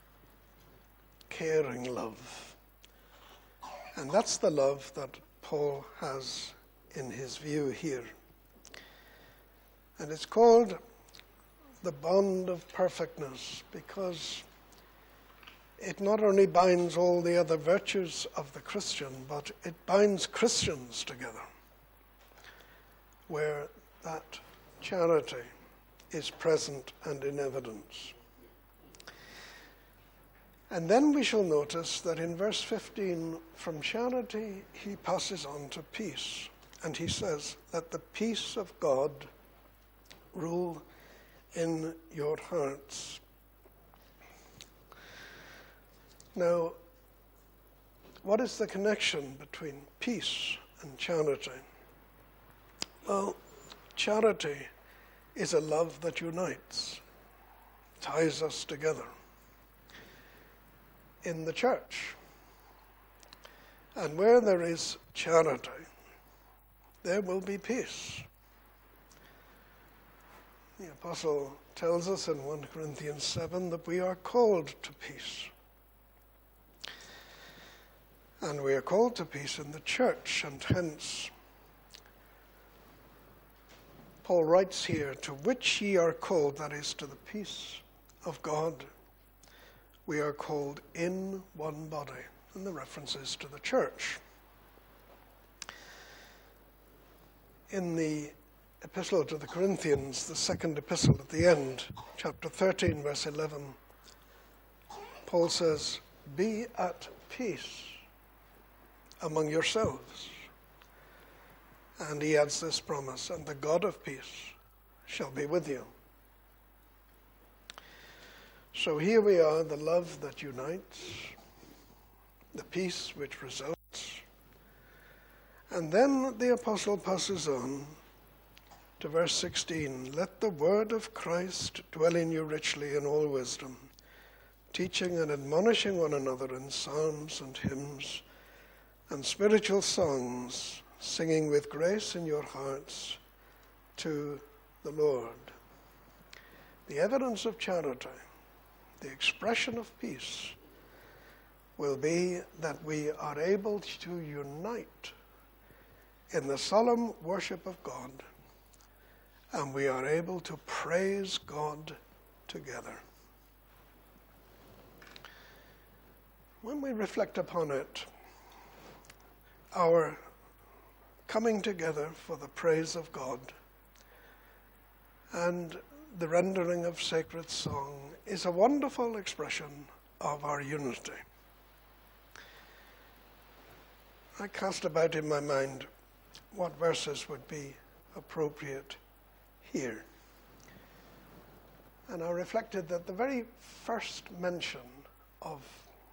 caring love. And that's the love that Paul has in his view here. And it's called the bond of perfectness because it not only binds all the other virtues of the Christian, but it binds Christians together, where that charity is present and in evidence. And then we shall notice that in verse 15, from charity he passes on to peace. And he says, "Let the peace of God rule in your hearts." Now, what is the connection between peace and charity? Well, charity is a love that unites, ties us together in the church. And where there is charity, there will be peace. The apostle tells us in 1 Corinthians 7 that we are called to peace. And we are called to peace in the church, and hence Paul writes here, "To which ye are called," that is, to the peace of God. We are called in one body, and the reference is to the church. In the epistle to the Corinthians, the second epistle at the end, chapter 13, verse 11, Paul says, "Be at peace among yourselves." And he adds this promise, "And the God of peace shall be with you." So here we are, the love that unites, the peace which results. And then the apostle passes on to verse 16, "Let the word of Christ dwell in you richly in all wisdom, teaching and admonishing one another in psalms and hymns and spiritual songs, singing with grace in your hearts to the Lord." The evidence of charity, the expression of peace, will be that we are able to unite in the solemn worship of God, and we are able to praise God together. When we reflect upon it, our coming together for the praise of God. And the rendering of sacred song is a wonderful expression of our unity. I cast about in my mind what verses would be appropriate here. And I reflected that the very first mention of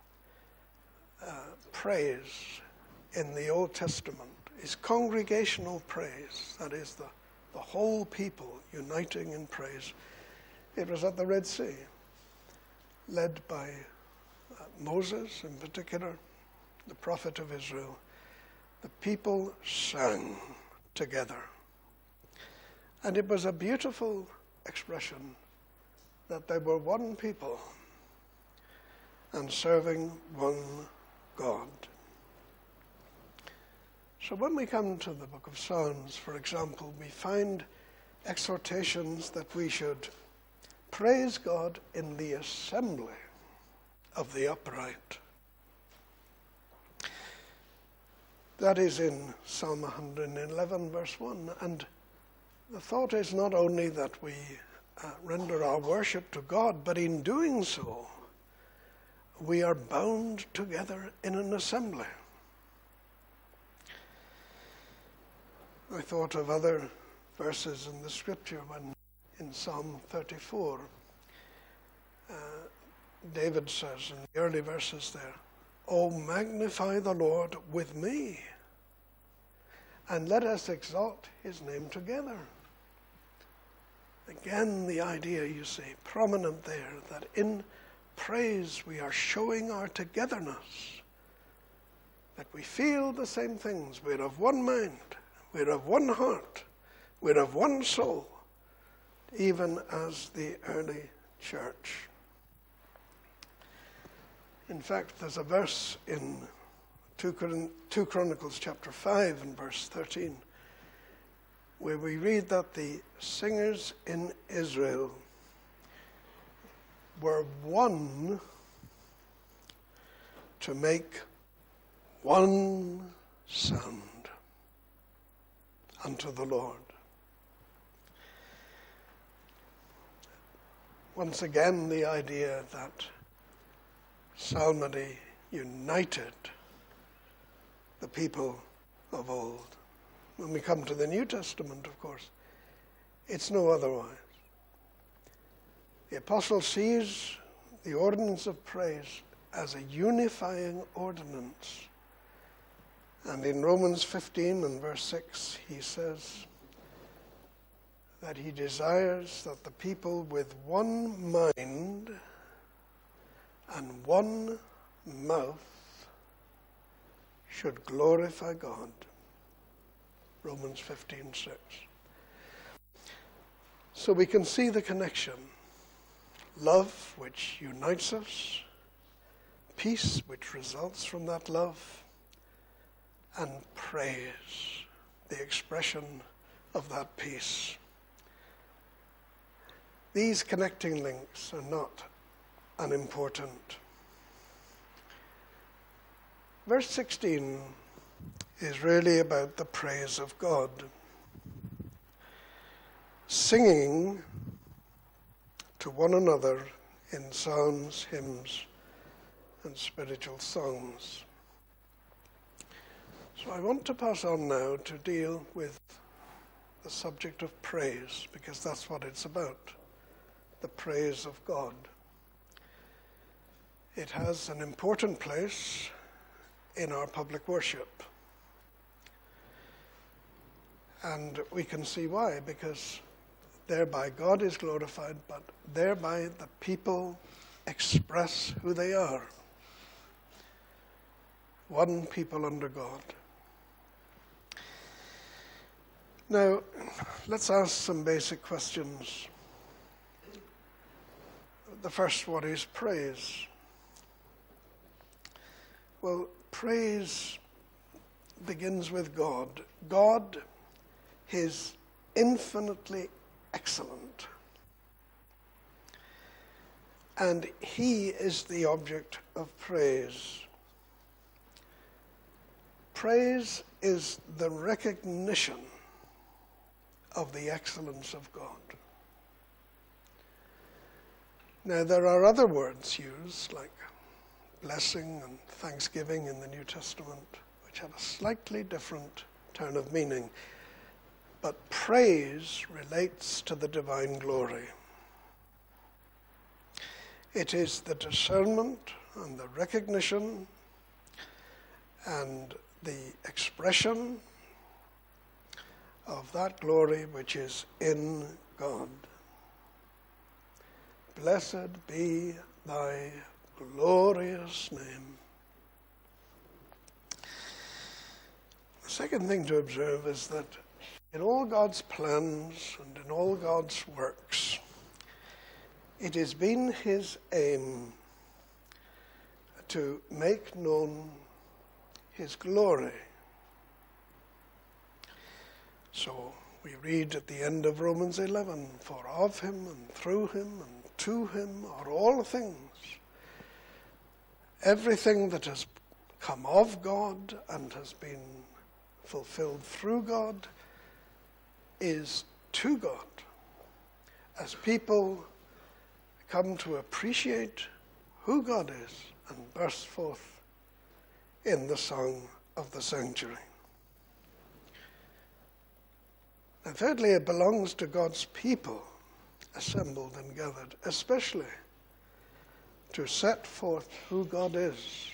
praise in the Old Testament is congregational praise. That is the whole people uniting in praise. It was at the Red Sea, led by Moses in particular, the prophet of Israel. The people sang together. And it was a beautiful expression that they were one people and serving one God. So when we come to the book of Psalms, for example, we find exhortations that we should praise God in the assembly of the upright. That is in Psalm 111, verse 1. And the thought is not only that we render our worship to God, but in doing so, we are bound together in an assembly. I thought of other verses in the scripture when in Psalm 34, David says in the early verses there, "Oh, magnify the Lord with me, and let us exalt his name together." Again, the idea, you see, prominent there, that in praise we are showing our togetherness, that we feel the same things. We're of one mind, we're of one heart, we're of one soul, even as the early church. In fact, there's a verse in 2 Chronicles chapter 5 and verse 13 where we read that the singers in Israel were one to make one sound unto the Lord. Once again, the idea that psalmody united the people of old. When we come to the New Testament, of course, it's no otherwise. The apostle sees the ordinance of praise as a unifying ordinance. And in Romans 15 and verse 6, he says that he desires that the people with one mind and one mouth should glorify God. Romans 15:6. So we can see the connection. Love, which unites us, peace, which results from that love, and praise, the expression of that peace. These connecting links are not unimportant. Verse 16 is really about the praise of God. Singing to one another in psalms, hymns, and spiritual songs. So I want to pass on now to deal with the subject of praise, because that's what it's about, the praise of God. It has an important place in our public worship. And we can see why, because thereby God is glorified, but thereby the people express who they are. One people under God. Now, let's ask some basic questions. The first, what is praise? Well, praise begins with God. God is infinitely excellent. And he is the object of praise. Praise is the recognition of the excellence of God. Now, there are other words used, like blessing and thanksgiving in the New Testament, which have a slightly different turn of meaning. But praise relates to the divine glory. It is the discernment and the recognition and the expression of that glory which is in God. Blessed be thy glorious name. The second thing to observe is that in all God's plans and in all God's works, it has been his aim to make known his glory. So we read at the end of Romans 11, for of him and through him and to him are all things. Everything that has come of God and has been fulfilled through God is to God, as people come to appreciate who God is and burst forth in the song of the sanctuary. And thirdly, it belongs to God's people, assembled and gathered, especially to set forth who God is,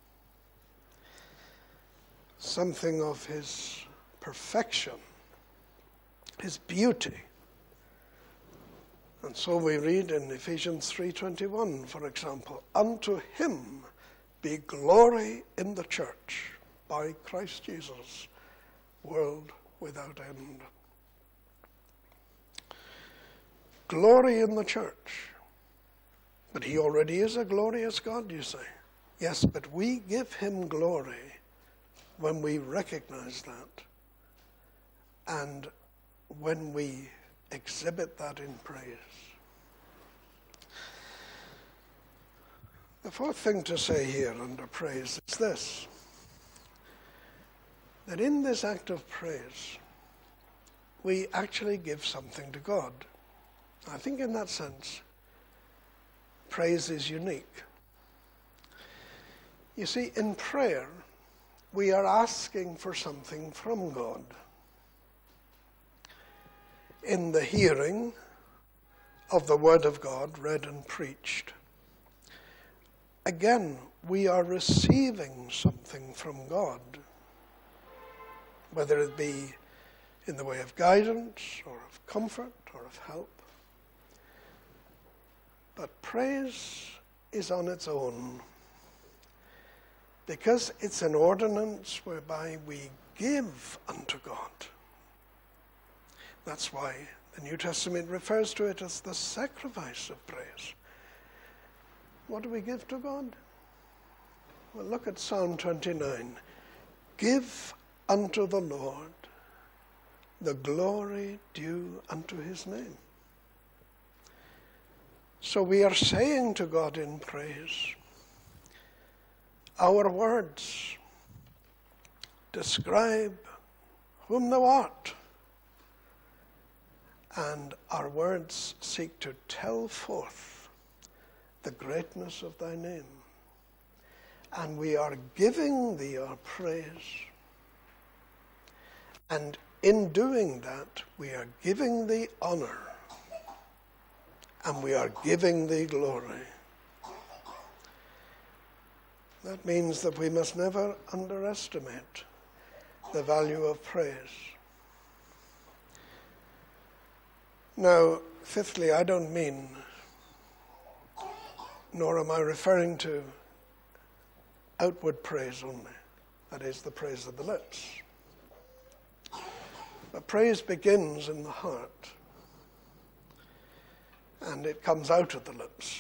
something of his perfection, his beauty. And so we read in Ephesians 3:21, for example, unto him be glory in the church by Christ Jesus, world without end. Glory in the church. But he already is a glorious God, you say. Yes, but we give him glory when we recognize that and when we exhibit that in praise. The fourth thing to say here under praise is this, that in this act of praise, we actually give something to God. I think in that sense, praise is unique. You see, in prayer, we are asking for something from God. In the hearing of the Word of God read and preached, again, we are receiving something from God, whether it be in the way of guidance or of comfort or of help. But praise is on its own, because it's an ordinance whereby we give unto God. That's why the New Testament refers to it as the sacrifice of praise. What do we give to God? Well, look at Psalm 29. Give unto the Lord the glory due unto his name. So we are saying to God in praise, our words describe whom thou art, and our words seek to tell forth the greatness of thy name. And we are giving thee our praise, and in doing that, we are giving thee honor, and we are giving thee glory. That means that we must never underestimate the value of praise. Now, fifthly, I don't mean, nor am I referring to outward praise only, that is, the praise of the lips. But praise begins in the heart, and it comes out of the lips.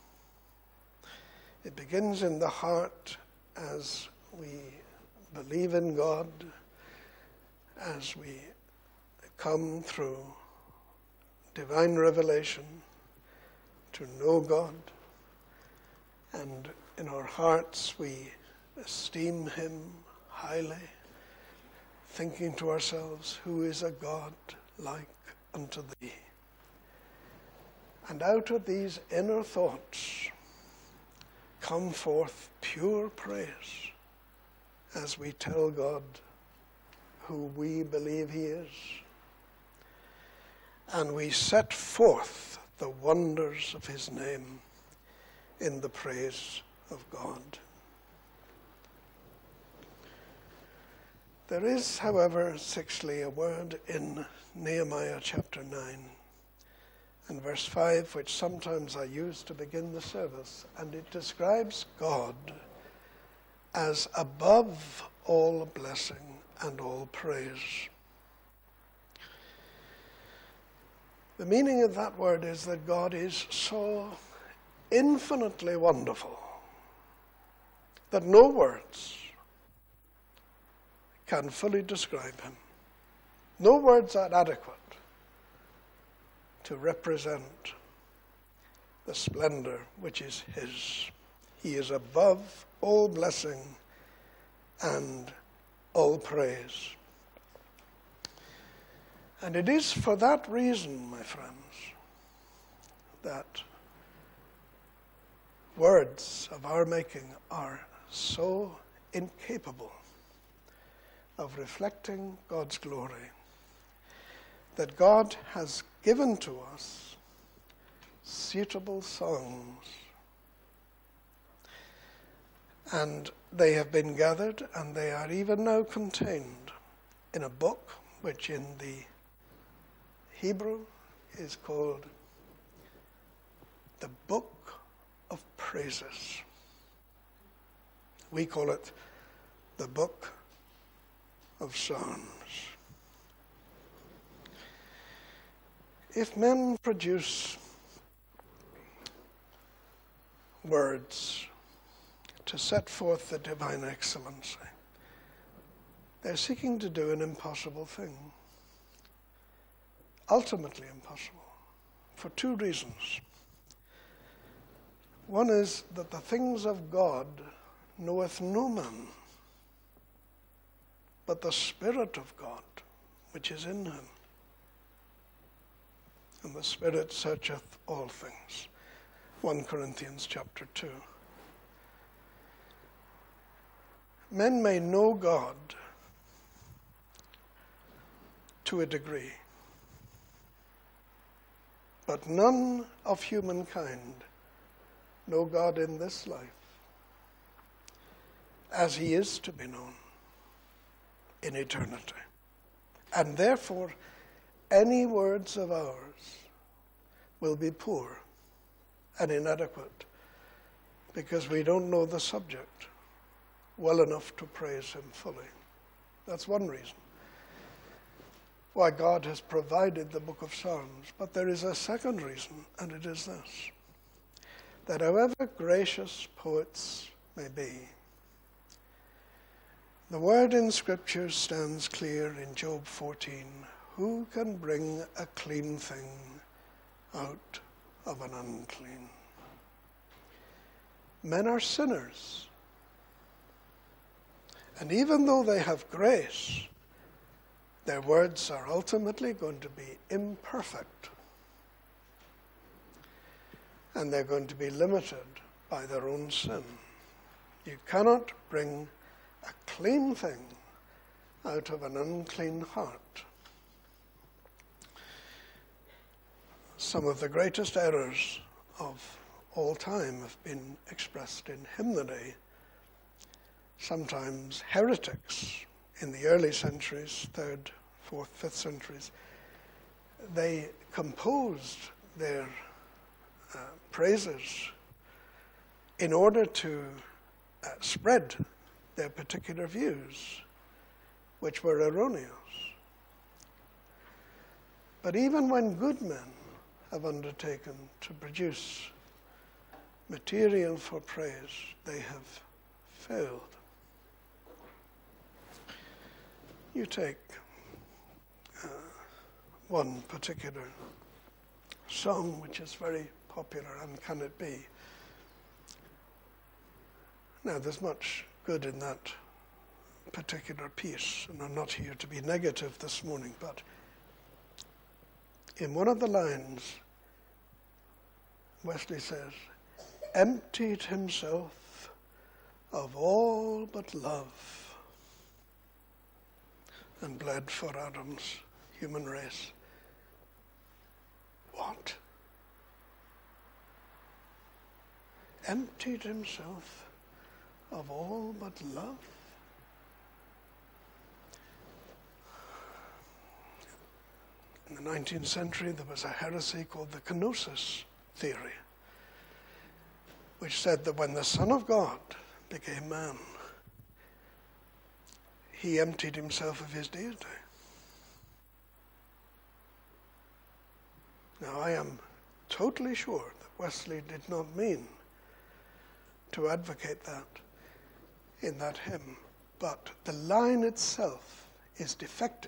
It begins in the heart as we believe in God, as we come through divine revelation to know God, and in our hearts we esteem him highly thinking to ourselves, who is a God like unto thee? And out of these inner thoughts come forth pure praise as we tell God who we believe he is. And we set forth the wonders of his name in the praise of God. There is, however, sixthly, a word in Nehemiah chapter 9 and verse 5, which sometimes I use to begin the service, and it describes God as above all blessing and all praise. The meaning of that word is that God is so infinitely wonderful that no words can fully describe him. No words are adequate to represent the splendor which is his. He is above all blessing and all praise. And it is for that reason, my friends, that words of our making are so incapable of reflecting God's glory, that God has given to us suitable songs. And they have been gathered, and they are even now contained in a book which in the Hebrew is called the Book of Praises. We call it the Book of Psalms. If men produce words to set forth the divine excellency, they're seeking to do an impossible thing. Ultimately impossible, for two reasons. One is that the things of God knoweth no man, but the Spirit of God which is in him. And the Spirit searcheth all things. 1 Corinthians chapter 2. Men may know God to a degree, but none of humankind know God in this life as he is to be known in eternity. And therefore, any words of ours will be poor and inadequate because we don't know the subject well enough to praise him fully. That's one reason why God has provided the book of Psalms. But there is a second reason, and it is this: that however gracious poets may be, the word in Scripture stands clear in Job 14. Who can bring a clean thing out of an unclean? Men are sinners. And even though they have grace, their words are ultimately going to be imperfect. And they're going to be limited by their own sin. You cannot bring a clean thing out of an unclean heart. Some of the greatest errors of all time have been expressed in hymnody. Sometimes heretics in the early centuries, 3rd, 4th, 5th centuries, they composed their praises in order to spread their particular views, which were erroneous. But even when good men have undertaken to produce material for praise, they have failed. You take one particular song which is very popular, and Can It Be? Now, there's much good in that particular piece, and I'm not here to be negative this morning, but in one of the lines, Wesley says, emptied himself of all but love and bled for Adam's human race. What? Emptied himself of all but love? In the 19th century, there was a heresy called the kenosis theory, which said that when the Son of God became man, he emptied himself of his deity. Now, I am totally sure that Wesley did not mean to advocate that in that hymn, but the line itself is defective.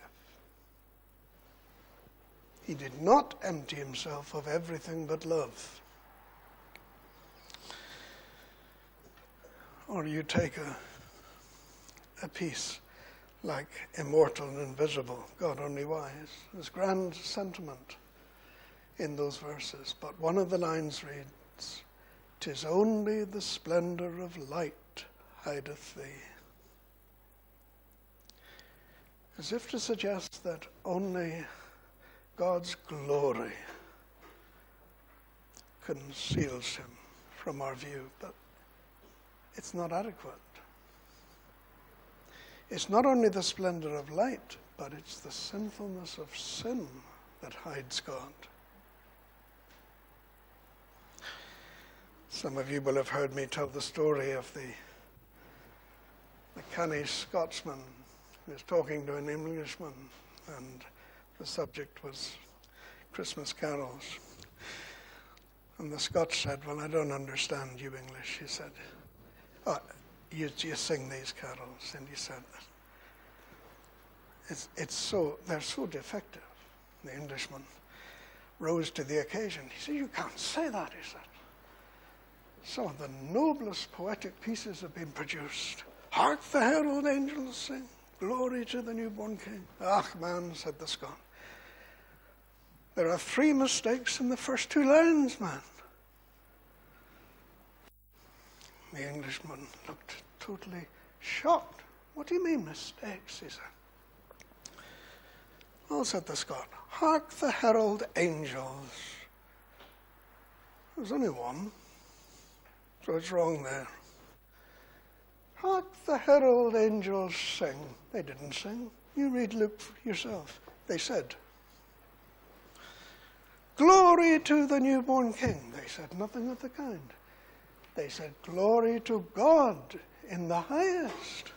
He did not empty himself of everything but love. Or you take a piece like Immortal and Invisible, God Only Wise. There's grand sentiment in those verses, but one of the lines reads, "'Tis only the splendor of light hideth thee." As if to suggest that only God's glory conceals him from our view, but it's not adequate. It's not only the splendor of light, but it's the sinfulness of sin that hides God. Some of you will have heard me tell the story of the canny Scotsman who was talking to an Englishman, and the subject was Christmas carols. And the Scotch said, "Well, I don't understand you English." He said, "Oh, you sing these carols." And he said, they're so defective. The Englishman rose to the occasion. He said, "You can't say that," he said. "Some of the noblest poetic pieces have been produced. Hark the herald angels sing, glory to the newborn king." "Ah, man," said the Scot, "there are 3 mistakes in the first 2 lines, man." The Englishman looked totally shocked. "What do you mean, mistakes?" he said. "Well," said the Scot, "hark the herald angels." There's only one, so it's wrong there. "Hark the herald angels sing." They didn't sing. You read Luke yourself. They said, "Glory to the newborn king." They said nothing of the kind. They said, "Glory to God in the highest."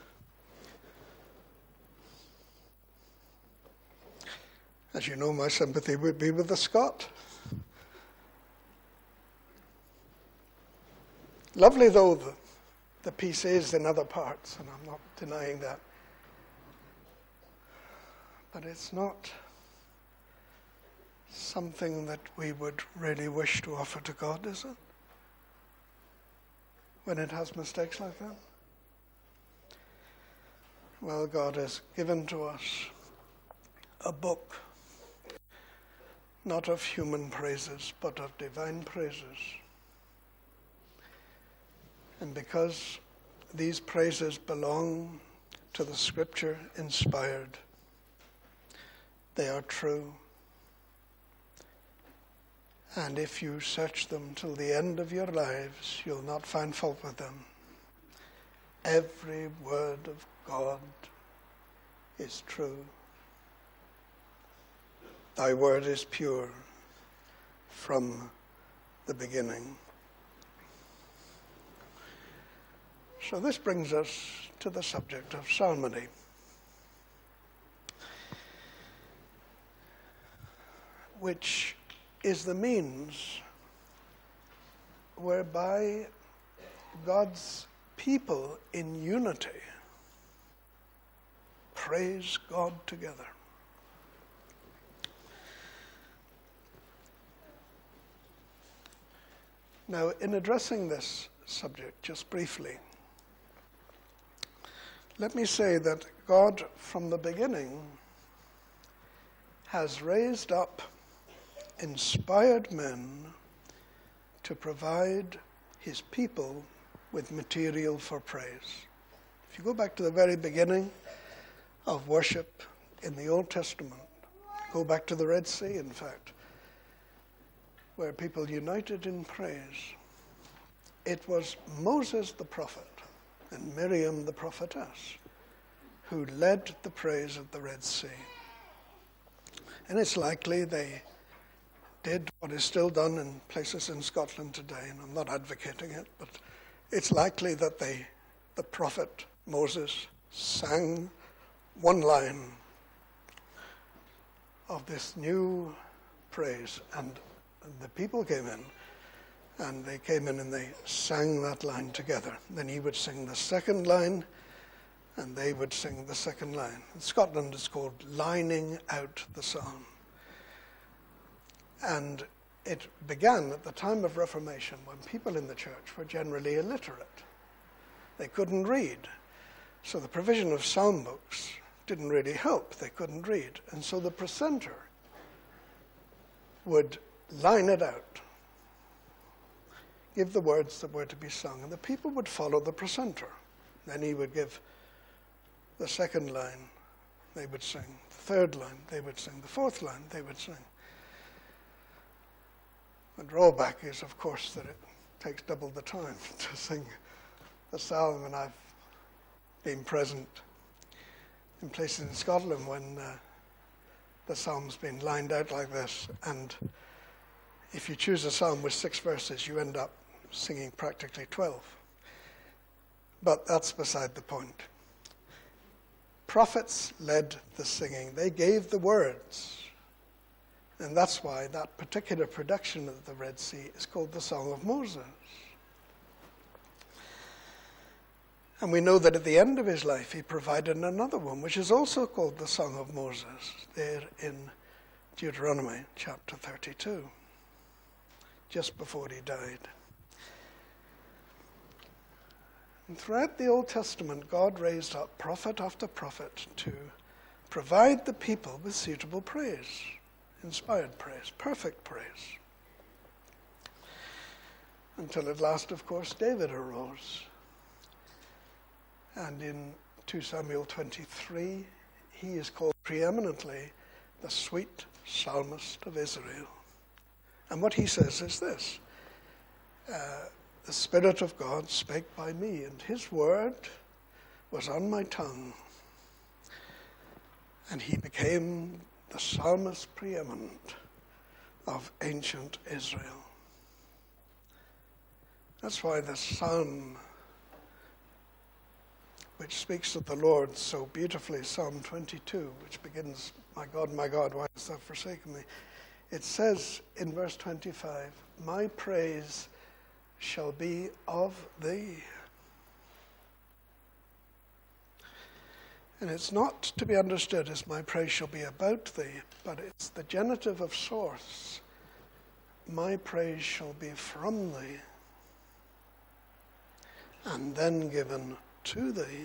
As you know, my sympathy would be with the Scot. Lovely though the piece is in other parts, and I'm not denying that, but it's not something that we would really wish to offer to God, is it? When it has mistakes like that? Well, God has given to us a book, not of human praises, but of divine praises. And because these praises belong to the Scripture inspired, they are true. And if you search them till the end of your lives, you'll not find fault with them. Every word of God is true. Thy word is pure from the beginning. So this brings us to the subject of psalmody. Which is the means whereby God's people in unity praise God together. Now, in addressing this subject, just briefly, Let me say that God, from the beginning, has raised up inspired men to provide his people with material for praise. If you go back to the very beginning of worship in the Old Testament, go back to the Red Sea, in fact, where people united in praise, it was Moses the prophet and Miriam the prophetess who led the praise at the Red Sea. And it's likely they did what is still done in places in Scotland today, and I'm not advocating it, but it's likely that the prophet Moses sang one line of this new praise, and the people came in, and they came in and they sang that line together. Then he would sing the second line, and they would sing the second line. In Scotland, it's called lining out the psalm. And it began at the time of Reformation, when people in the church were generally illiterate. They couldn't read. So the provision of psalm books didn't really help. They couldn't read. And so the precentor would line it out, give the words that were to be sung, and the people would follow the precentor. Then he would give the second line, they would sing. The third line, they would sing. The fourth line, they would sing. The drawback is, of course, that it takes double the time to sing the psalm, and I've been present in places in Scotland when the psalm's been lined out like this, and if you choose a psalm with 6 verses, you end up singing practically 12. But that's beside the point. Prophets led the singing. They gave the words. And that's why that particular production of the Red Sea is called the Song of Moses. And we know that at the end of his life, he provided another one, which is also called the Song of Moses, there in Deuteronomy chapter 32, just before he died. And throughout the Old Testament, God raised up prophet after prophet to provide the people with suitable praise, inspired praise, perfect praise. Until at last, of course, David arose. And in 2 Samuel 23, he is called preeminently the sweet psalmist of Israel. And what he says is this: the Spirit of God spake by me, and his word was on my tongue. And he became the psalmist preeminent of ancient Israel. That's why the psalm which speaks of the Lord so beautifully, Psalm 22, which begins, my God, why hast thou forsaken me? It says in verse 25, my praise shall be of thee. And it's not to be understood as my praise shall be about thee, but it's the genitive of source. My praise shall be from thee, and then given to thee.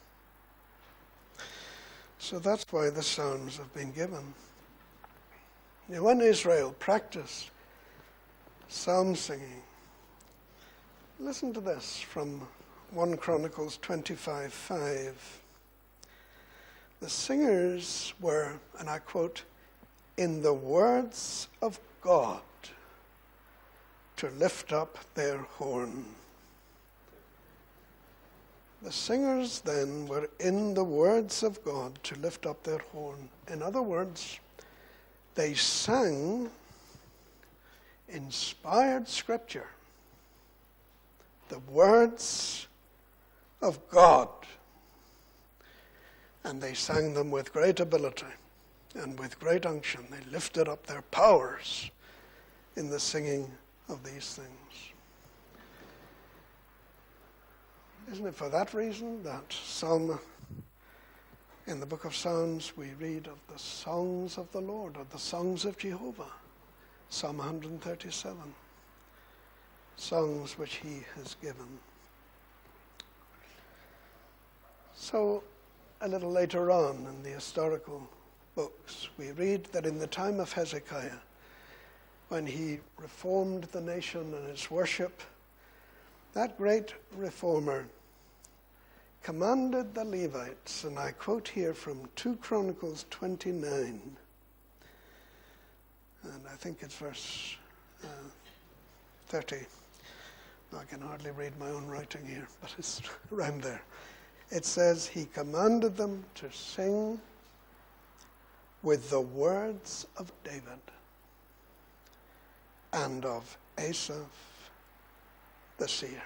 So that's why the Psalms have been given. Now, when Israel practiced psalm singing, listen to this from 1 Chronicles 25:5. The singers were, and I quote, in the words of God to lift up their horn. The singers then were in the words of God to lift up their horn. In other words, they sang inspired scripture, the words of God, and they sang them with great ability and with great unction. They lifted up their powers in the singing of these things. Isn't it for that reason that in the book of Psalms we read of the songs of the Lord, or the songs of Jehovah, Psalm 137, songs which he has given. So a little later on in the historical books, we read that in the time of Hezekiah, when he reformed the nation and its worship, that great reformer commanded the Levites, and I quote here from 2 Chronicles 29, and I think it's verse 30. I can hardly read my own writing here, but it's around there. It says, he commanded them to sing with the words of David and of Asaph the seer.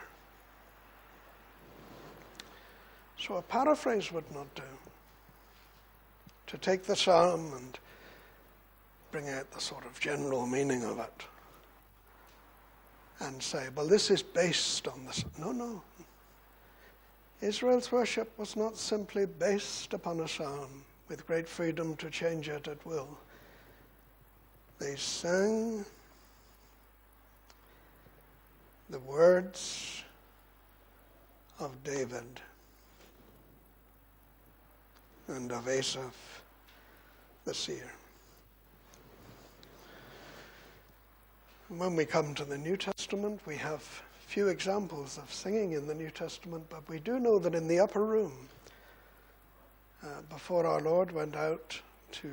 So a paraphrase would not do. To take the psalm and bring out the sort of general meaning of it and say, well, this is based on this. No. Israel's worship was not simply based upon a psalm with great freedom to change it at will. They sang the words of David and of Asaph the seer. When we come to the New Testament, we have few examples of singing in the New Testament, but we do know that in the upper room, before our Lord went out to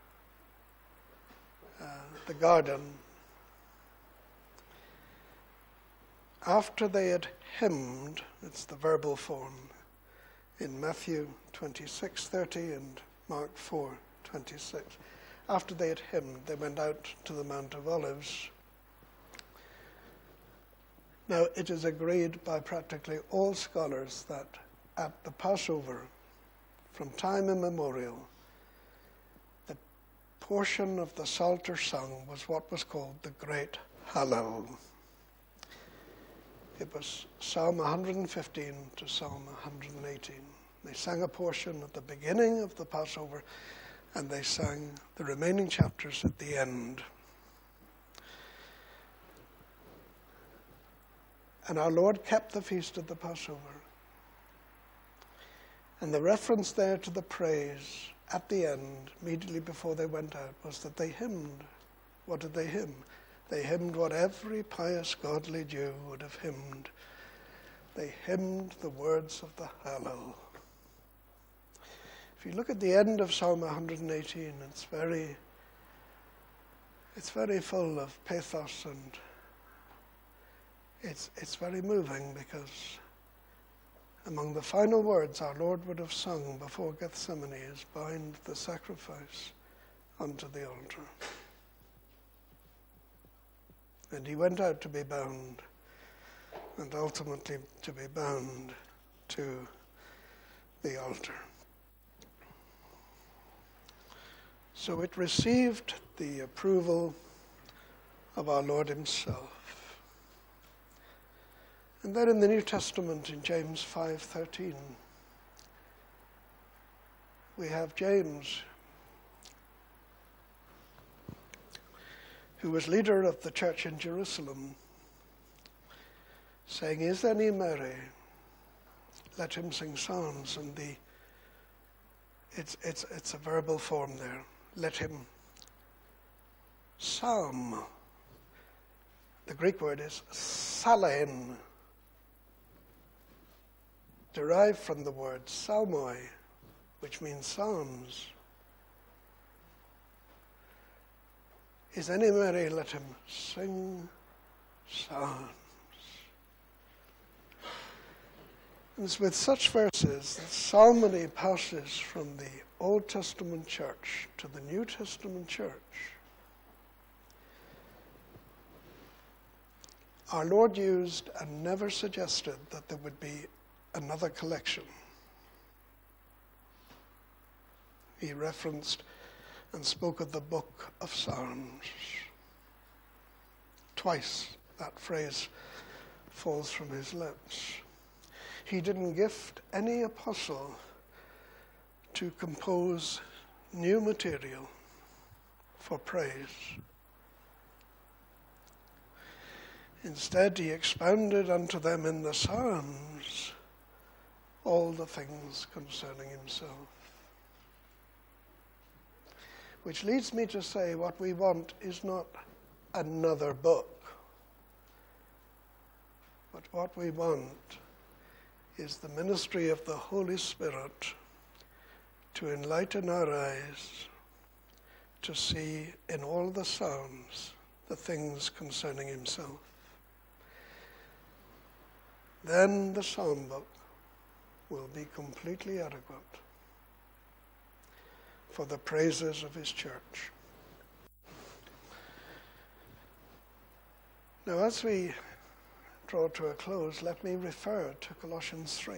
the garden, after they had hymned, it's the verbal form, in Matthew 26:30 and Mark 4:26, after they had hymned, they went out to the Mount of Olives. Now, it is agreed by practically all scholars that at the Passover, from time immemorial, the portion of the Psalter sung was what was called the Great Hallel. It was Psalm 115 to Psalm 118. They sang a portion at the beginning of the Passover, and they sang the remaining chapters at the end. And our Lord kept the feast of the Passover. And the reference there to the praise at the end, immediately before they went out, was that they hymned. What did they hymn? They hymned what every pious, godly Jew would have hymned. They hymned the words of the Hallel. If you look at the end of Psalm 118, it's very full of pathos, and it's very moving, because among the final words our Lord would have sung before Gethsemane is, bind the sacrifice unto the altar. And he went out to be bound, and ultimately to be bound to the altar. So it received the approval of our Lord himself. And then in the New Testament, in James 5:13, we have James, who was leader of the church in Jerusalem, saying, "Is any merry? Let him sing psalms." And it's a verbal form there. Let him psalm. The Greek word is psalein, derived from the word psalmoi, which means psalms. Is any merry? Let him sing psalms. And it's with such verses that psalmody passes from the Old Testament church to the New Testament church. Our Lord used and never suggested that there would be another collection. He referenced and spoke of the book of Psalms. Twice that phrase falls from his lips. He didn't gift any apostle to compose new material for praise. Instead, he expounded unto them in the Psalms all the things concerning himself. Which leads me to say what we want is not another book, but what we want is the ministry of the Holy Spirit to enlighten our eyes to see in all the Psalms the things concerning himself. Then the Psalm book will be completely adequate for the praises of his church. Now, as we draw to a close, let me refer to Colossians 3.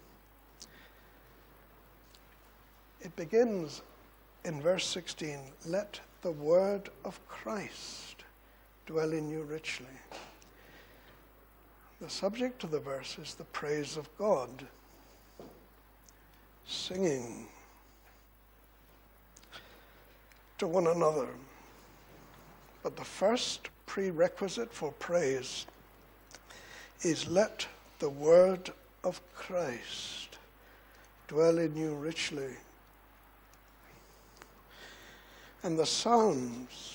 It begins in verse 16, "Let the word of Christ dwell in you richly." The subject of the verse is the praise of God, singing to one another. But the first prerequisite for praise is let the word of Christ dwell in you richly. And the Psalms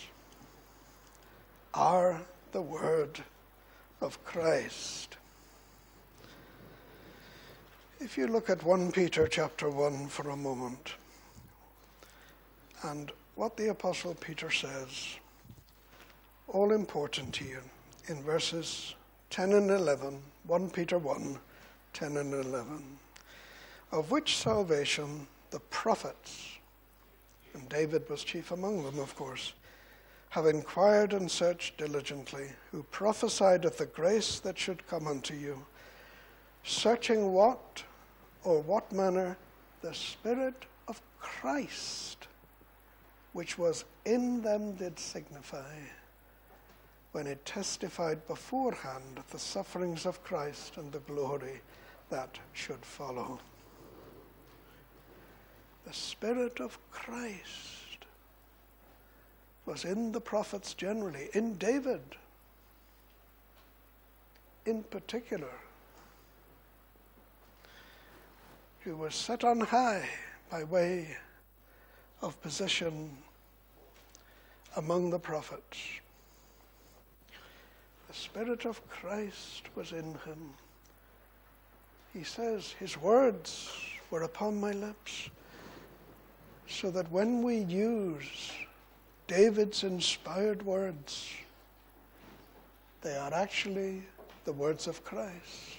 are the word of Christ. If you look at 1 Peter chapter 1 for a moment, and what the Apostle Peter says, all important here, in verses 10 and 11, 1 Peter 1, 10 and 11, "Of which salvation the prophets," and David was chief among them, of course, "have inquired and searched diligently, who prophesied of the grace that should come unto you, searching what or what manner the Spirit of Christ, which was in them, did signify, when it testified beforehand the sufferings of Christ and the glory that should follow." The Spirit of Christ was in the prophets generally, in David in particular, who was set on high by way of position among the prophets. The Spirit of Christ was in him. He says, "His words were upon my lips," so that when we use David's inspired words, they are actually the words of Christ.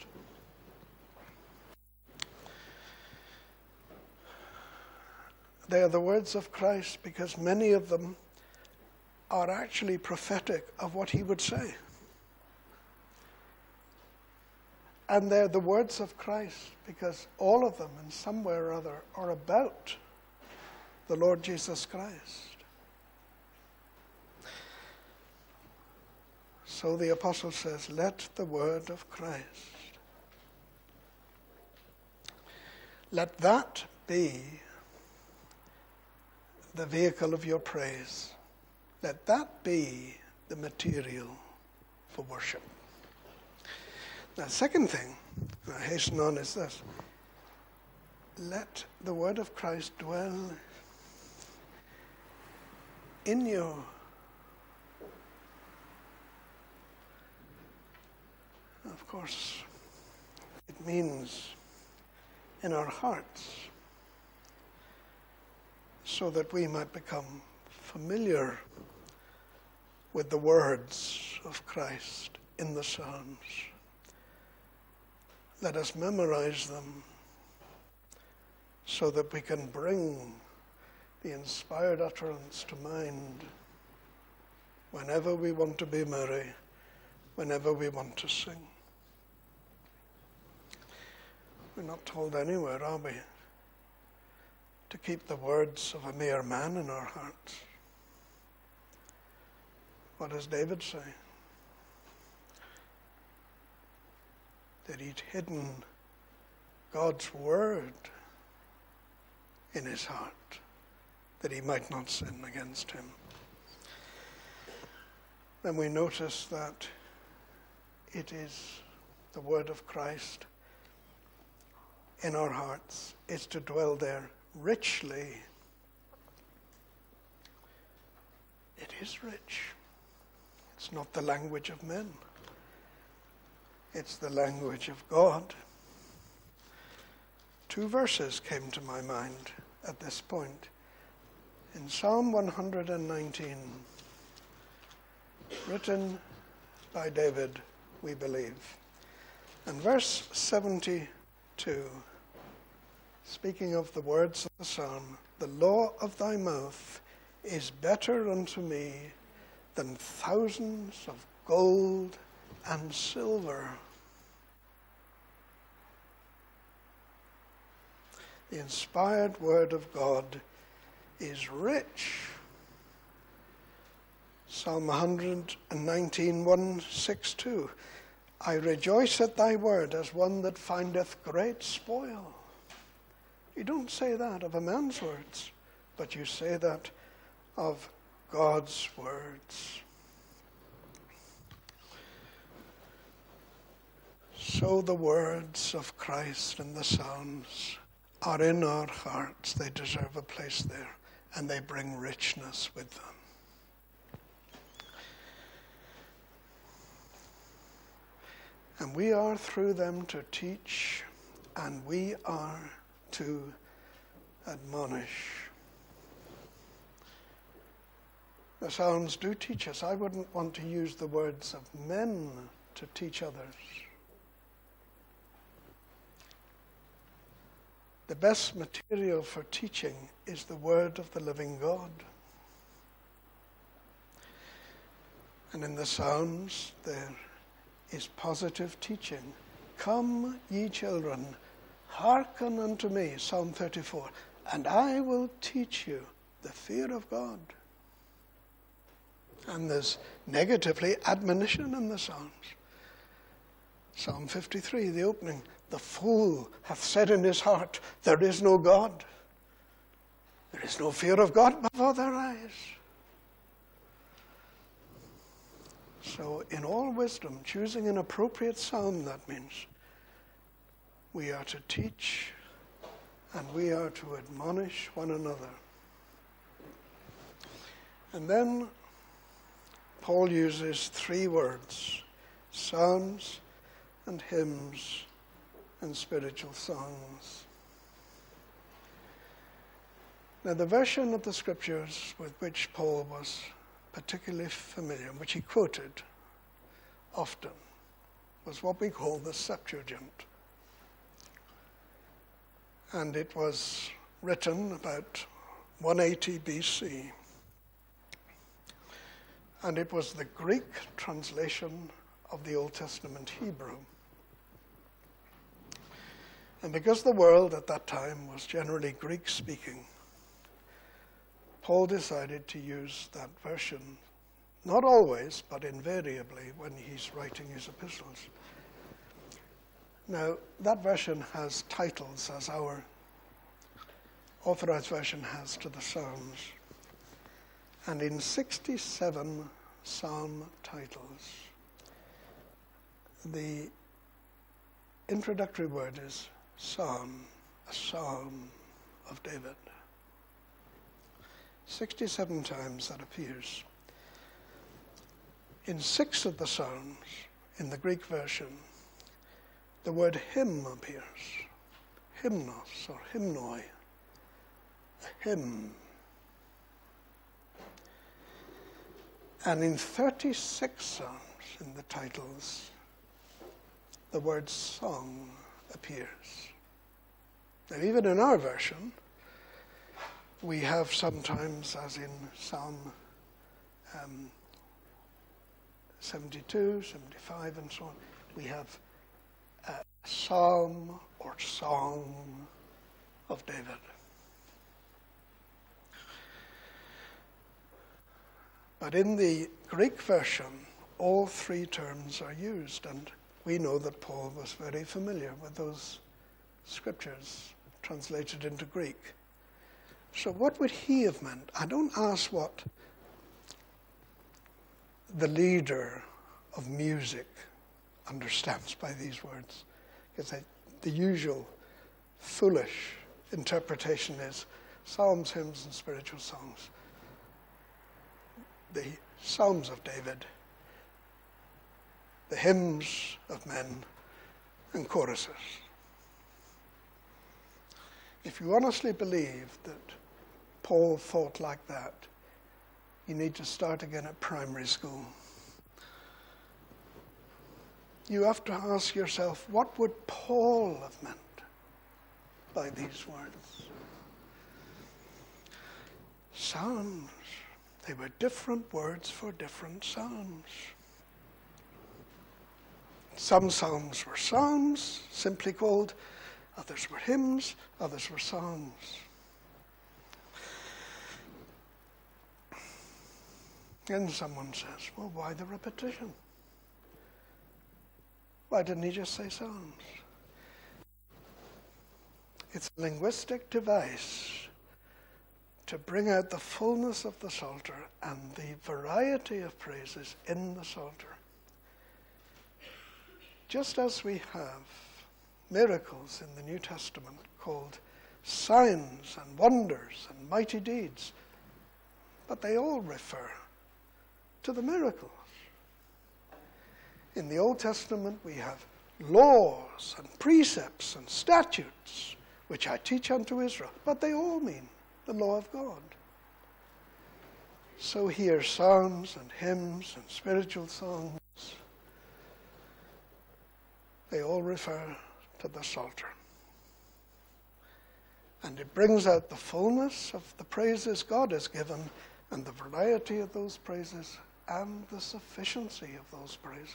They are the words of Christ because many of them are actually prophetic of what he would say. And they're the words of Christ because all of them, in some way or other, are about the Lord Jesus Christ. So the apostle says, let the word of Christ, let that be the vehicle of your praise. Let that be the material for worship. Now, the second thing, I hasten on, is this. Let the word of Christ dwell in you. Of course, it means in our hearts, so that we might become familiar with the words of Christ in the Psalms. Let us memorize them so that we can bring the inspired utterance to mind whenever we want to be merry, whenever we want to sing. We're not told anywhere, are we, to keep the words of a mere man in our hearts. What does David say? That he'd hidden God's word in his heart, that he might not sin against him. Then we notice that it is the word of Christ in our hearts is to dwell there richly. It is rich. It's not the language of men. It's the language of God. 2 verses came to my mind at this point. In Psalm 119, written by David, we believe. And verse 72, speaking of the words of the psalm, the law of thy mouth is better unto me than thousands of gold and silver. The inspired word of God is rich. Psalm 119, 1, 6, 2. I rejoice at thy word as one that findeth great spoil. You don't say that of a man's words, but you say that of God's words. So the words of Christ in the Psalms are in our hearts. They deserve a place there, and they bring richness with them. And we are through them to teach, and we are to admonish. The Psalms do teach us. I wouldn't want to use the words of men to teach others. The best material for teaching is the word of the living God. And in the Psalms there is positive teaching. Come, ye children, hearken unto me, Psalm 34, and I will teach you the fear of God. And there's negatively admonition in the Psalms. Psalm 53, the opening, the fool hath said in his heart, there is no God. There is no fear of God before their eyes. So in all wisdom, choosing an appropriate psalm, that means we are to teach and we are to admonish one another. And then Paul uses 3 words, psalms and hymns and spiritual songs. Now the version of the scriptures with which Paul was particularly familiar, which he quoted often, was what we call the Septuagint. And it was written about 180 BC. And it was the Greek translation of the Old Testament Hebrew. And because the world at that time was generally Greek-speaking, Paul decided to use that version, not always, but invariably when he's writing his epistles. Now, that version has titles, as our Authorized Version has to the Psalms. And in 67 psalm titles, the introductory word is psalm, a psalm of David. 67 times that appears. In 6 of the psalms, in the Greek version, the word hymn appears. Hymnos or hymnoi, a hymn. And in 36 psalms, in the titles, the word song appears. Now, even in our version, we have sometimes, as in Psalm 72, 75, and so on, we have a psalm or song of David. But in the Greek version, all 3 terms are used, and we know that Paul was very familiar with those scriptures translated into Greek. So what would he have meant? I don't ask what the leader of music understands by these words, because the usual foolish interpretation is psalms, hymns, and spiritual songs. The psalms of David, the hymns of men, and choruses. If you honestly believe that Paul thought like that, you need to start again at primary school. You have to ask yourself, what would Paul have meant by these words? Psalms. They were different words for different psalms. Some psalms were psalms, simply called. Others were hymns, others were songs. And someone says, well, why the repetition? Why didn't he just say psalms? It's a linguistic device to bring out the fullness of the Psalter and the variety of praises in the Psalter. Just as we have miracles in the New Testament called signs and wonders and mighty deeds, but they all refer to the miracles. In the Old Testament we have laws and precepts and statutes which I teach unto Israel, but they all mean the law of God. So here psalms and hymns and spiritual songs, they all refer to the Psalter. And it brings out the fullness of the praises God has given and the variety of those praises and the sufficiency of those praises.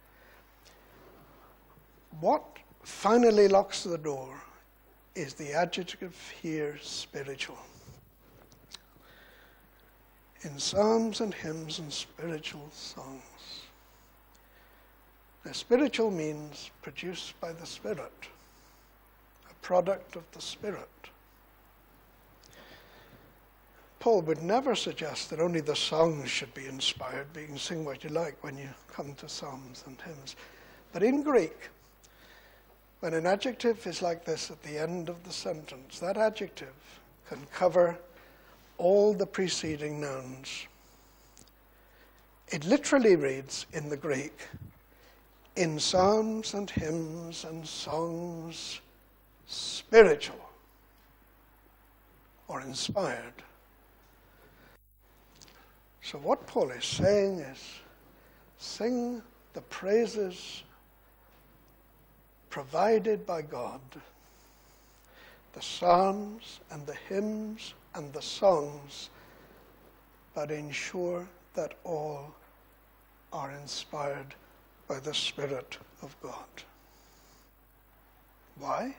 What finally locks the door is the adjective here, spiritual. In psalms and hymns and spiritual songs. Now, spiritual means produced by the Spirit, a product of the Spirit. Paul would never suggest that only the songs should be inspired, but you can sing what you like when you come to psalms and hymns. But in Greek, when an adjective is like this at the end of the sentence, that adjective can cover all the preceding nouns. It literally reads in the Greek, in psalms and hymns and songs, spiritual or inspired. So what Paul is saying is, sing the praises provided by God, the psalms and the hymns and the songs, but ensure that all are inspired by the Spirit of God. Why?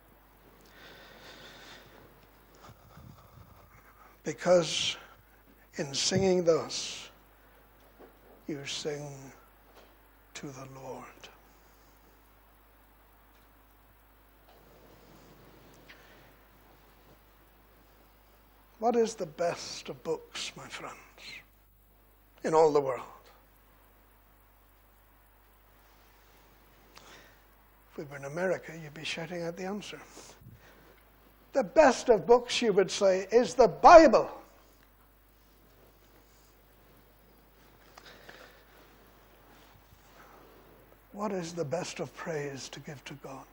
Because in singing thus, you sing to the Lord. What is the best of books, my friends, in all the world? If we were in America, you'd be shouting out the answer. The best of books, you would say, is the Bible. What is the best of praise to give to God?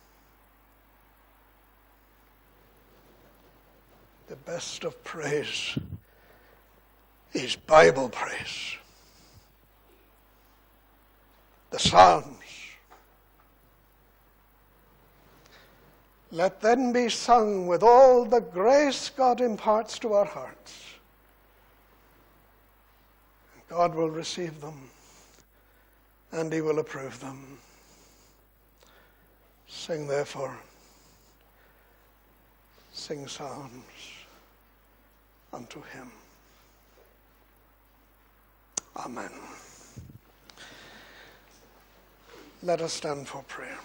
The best of praise is Bible praise. The Psalms. Let them be sung with all the grace God imparts to our hearts. God will receive them and He will approve them. Sing therefore, sing psalms unto Him. Amen. Let us stand for prayer.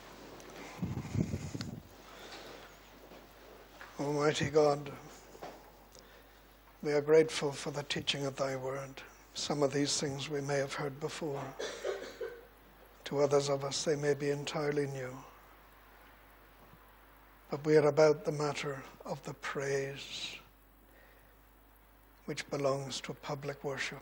Almighty God, we are grateful for the teaching of Thy word. Some of these things we may have heard before. To others of us, they may be entirely new. but we are about the matter of the praise which belongs to public worship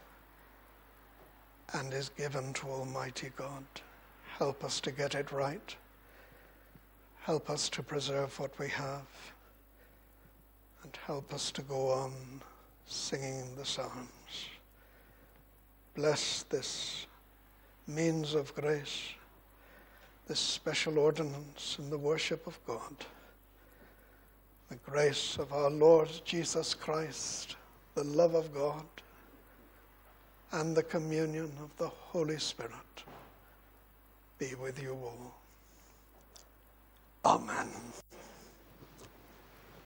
and is given to Almighty God. Help us to get it right. Help us to preserve what we have. And help us to go on singing the psalms. Bless this means of grace, this special ordinance in the worship of God. The grace of our Lord Jesus Christ, the love of God, and the communion of the Holy Spirit be with you all. Amen.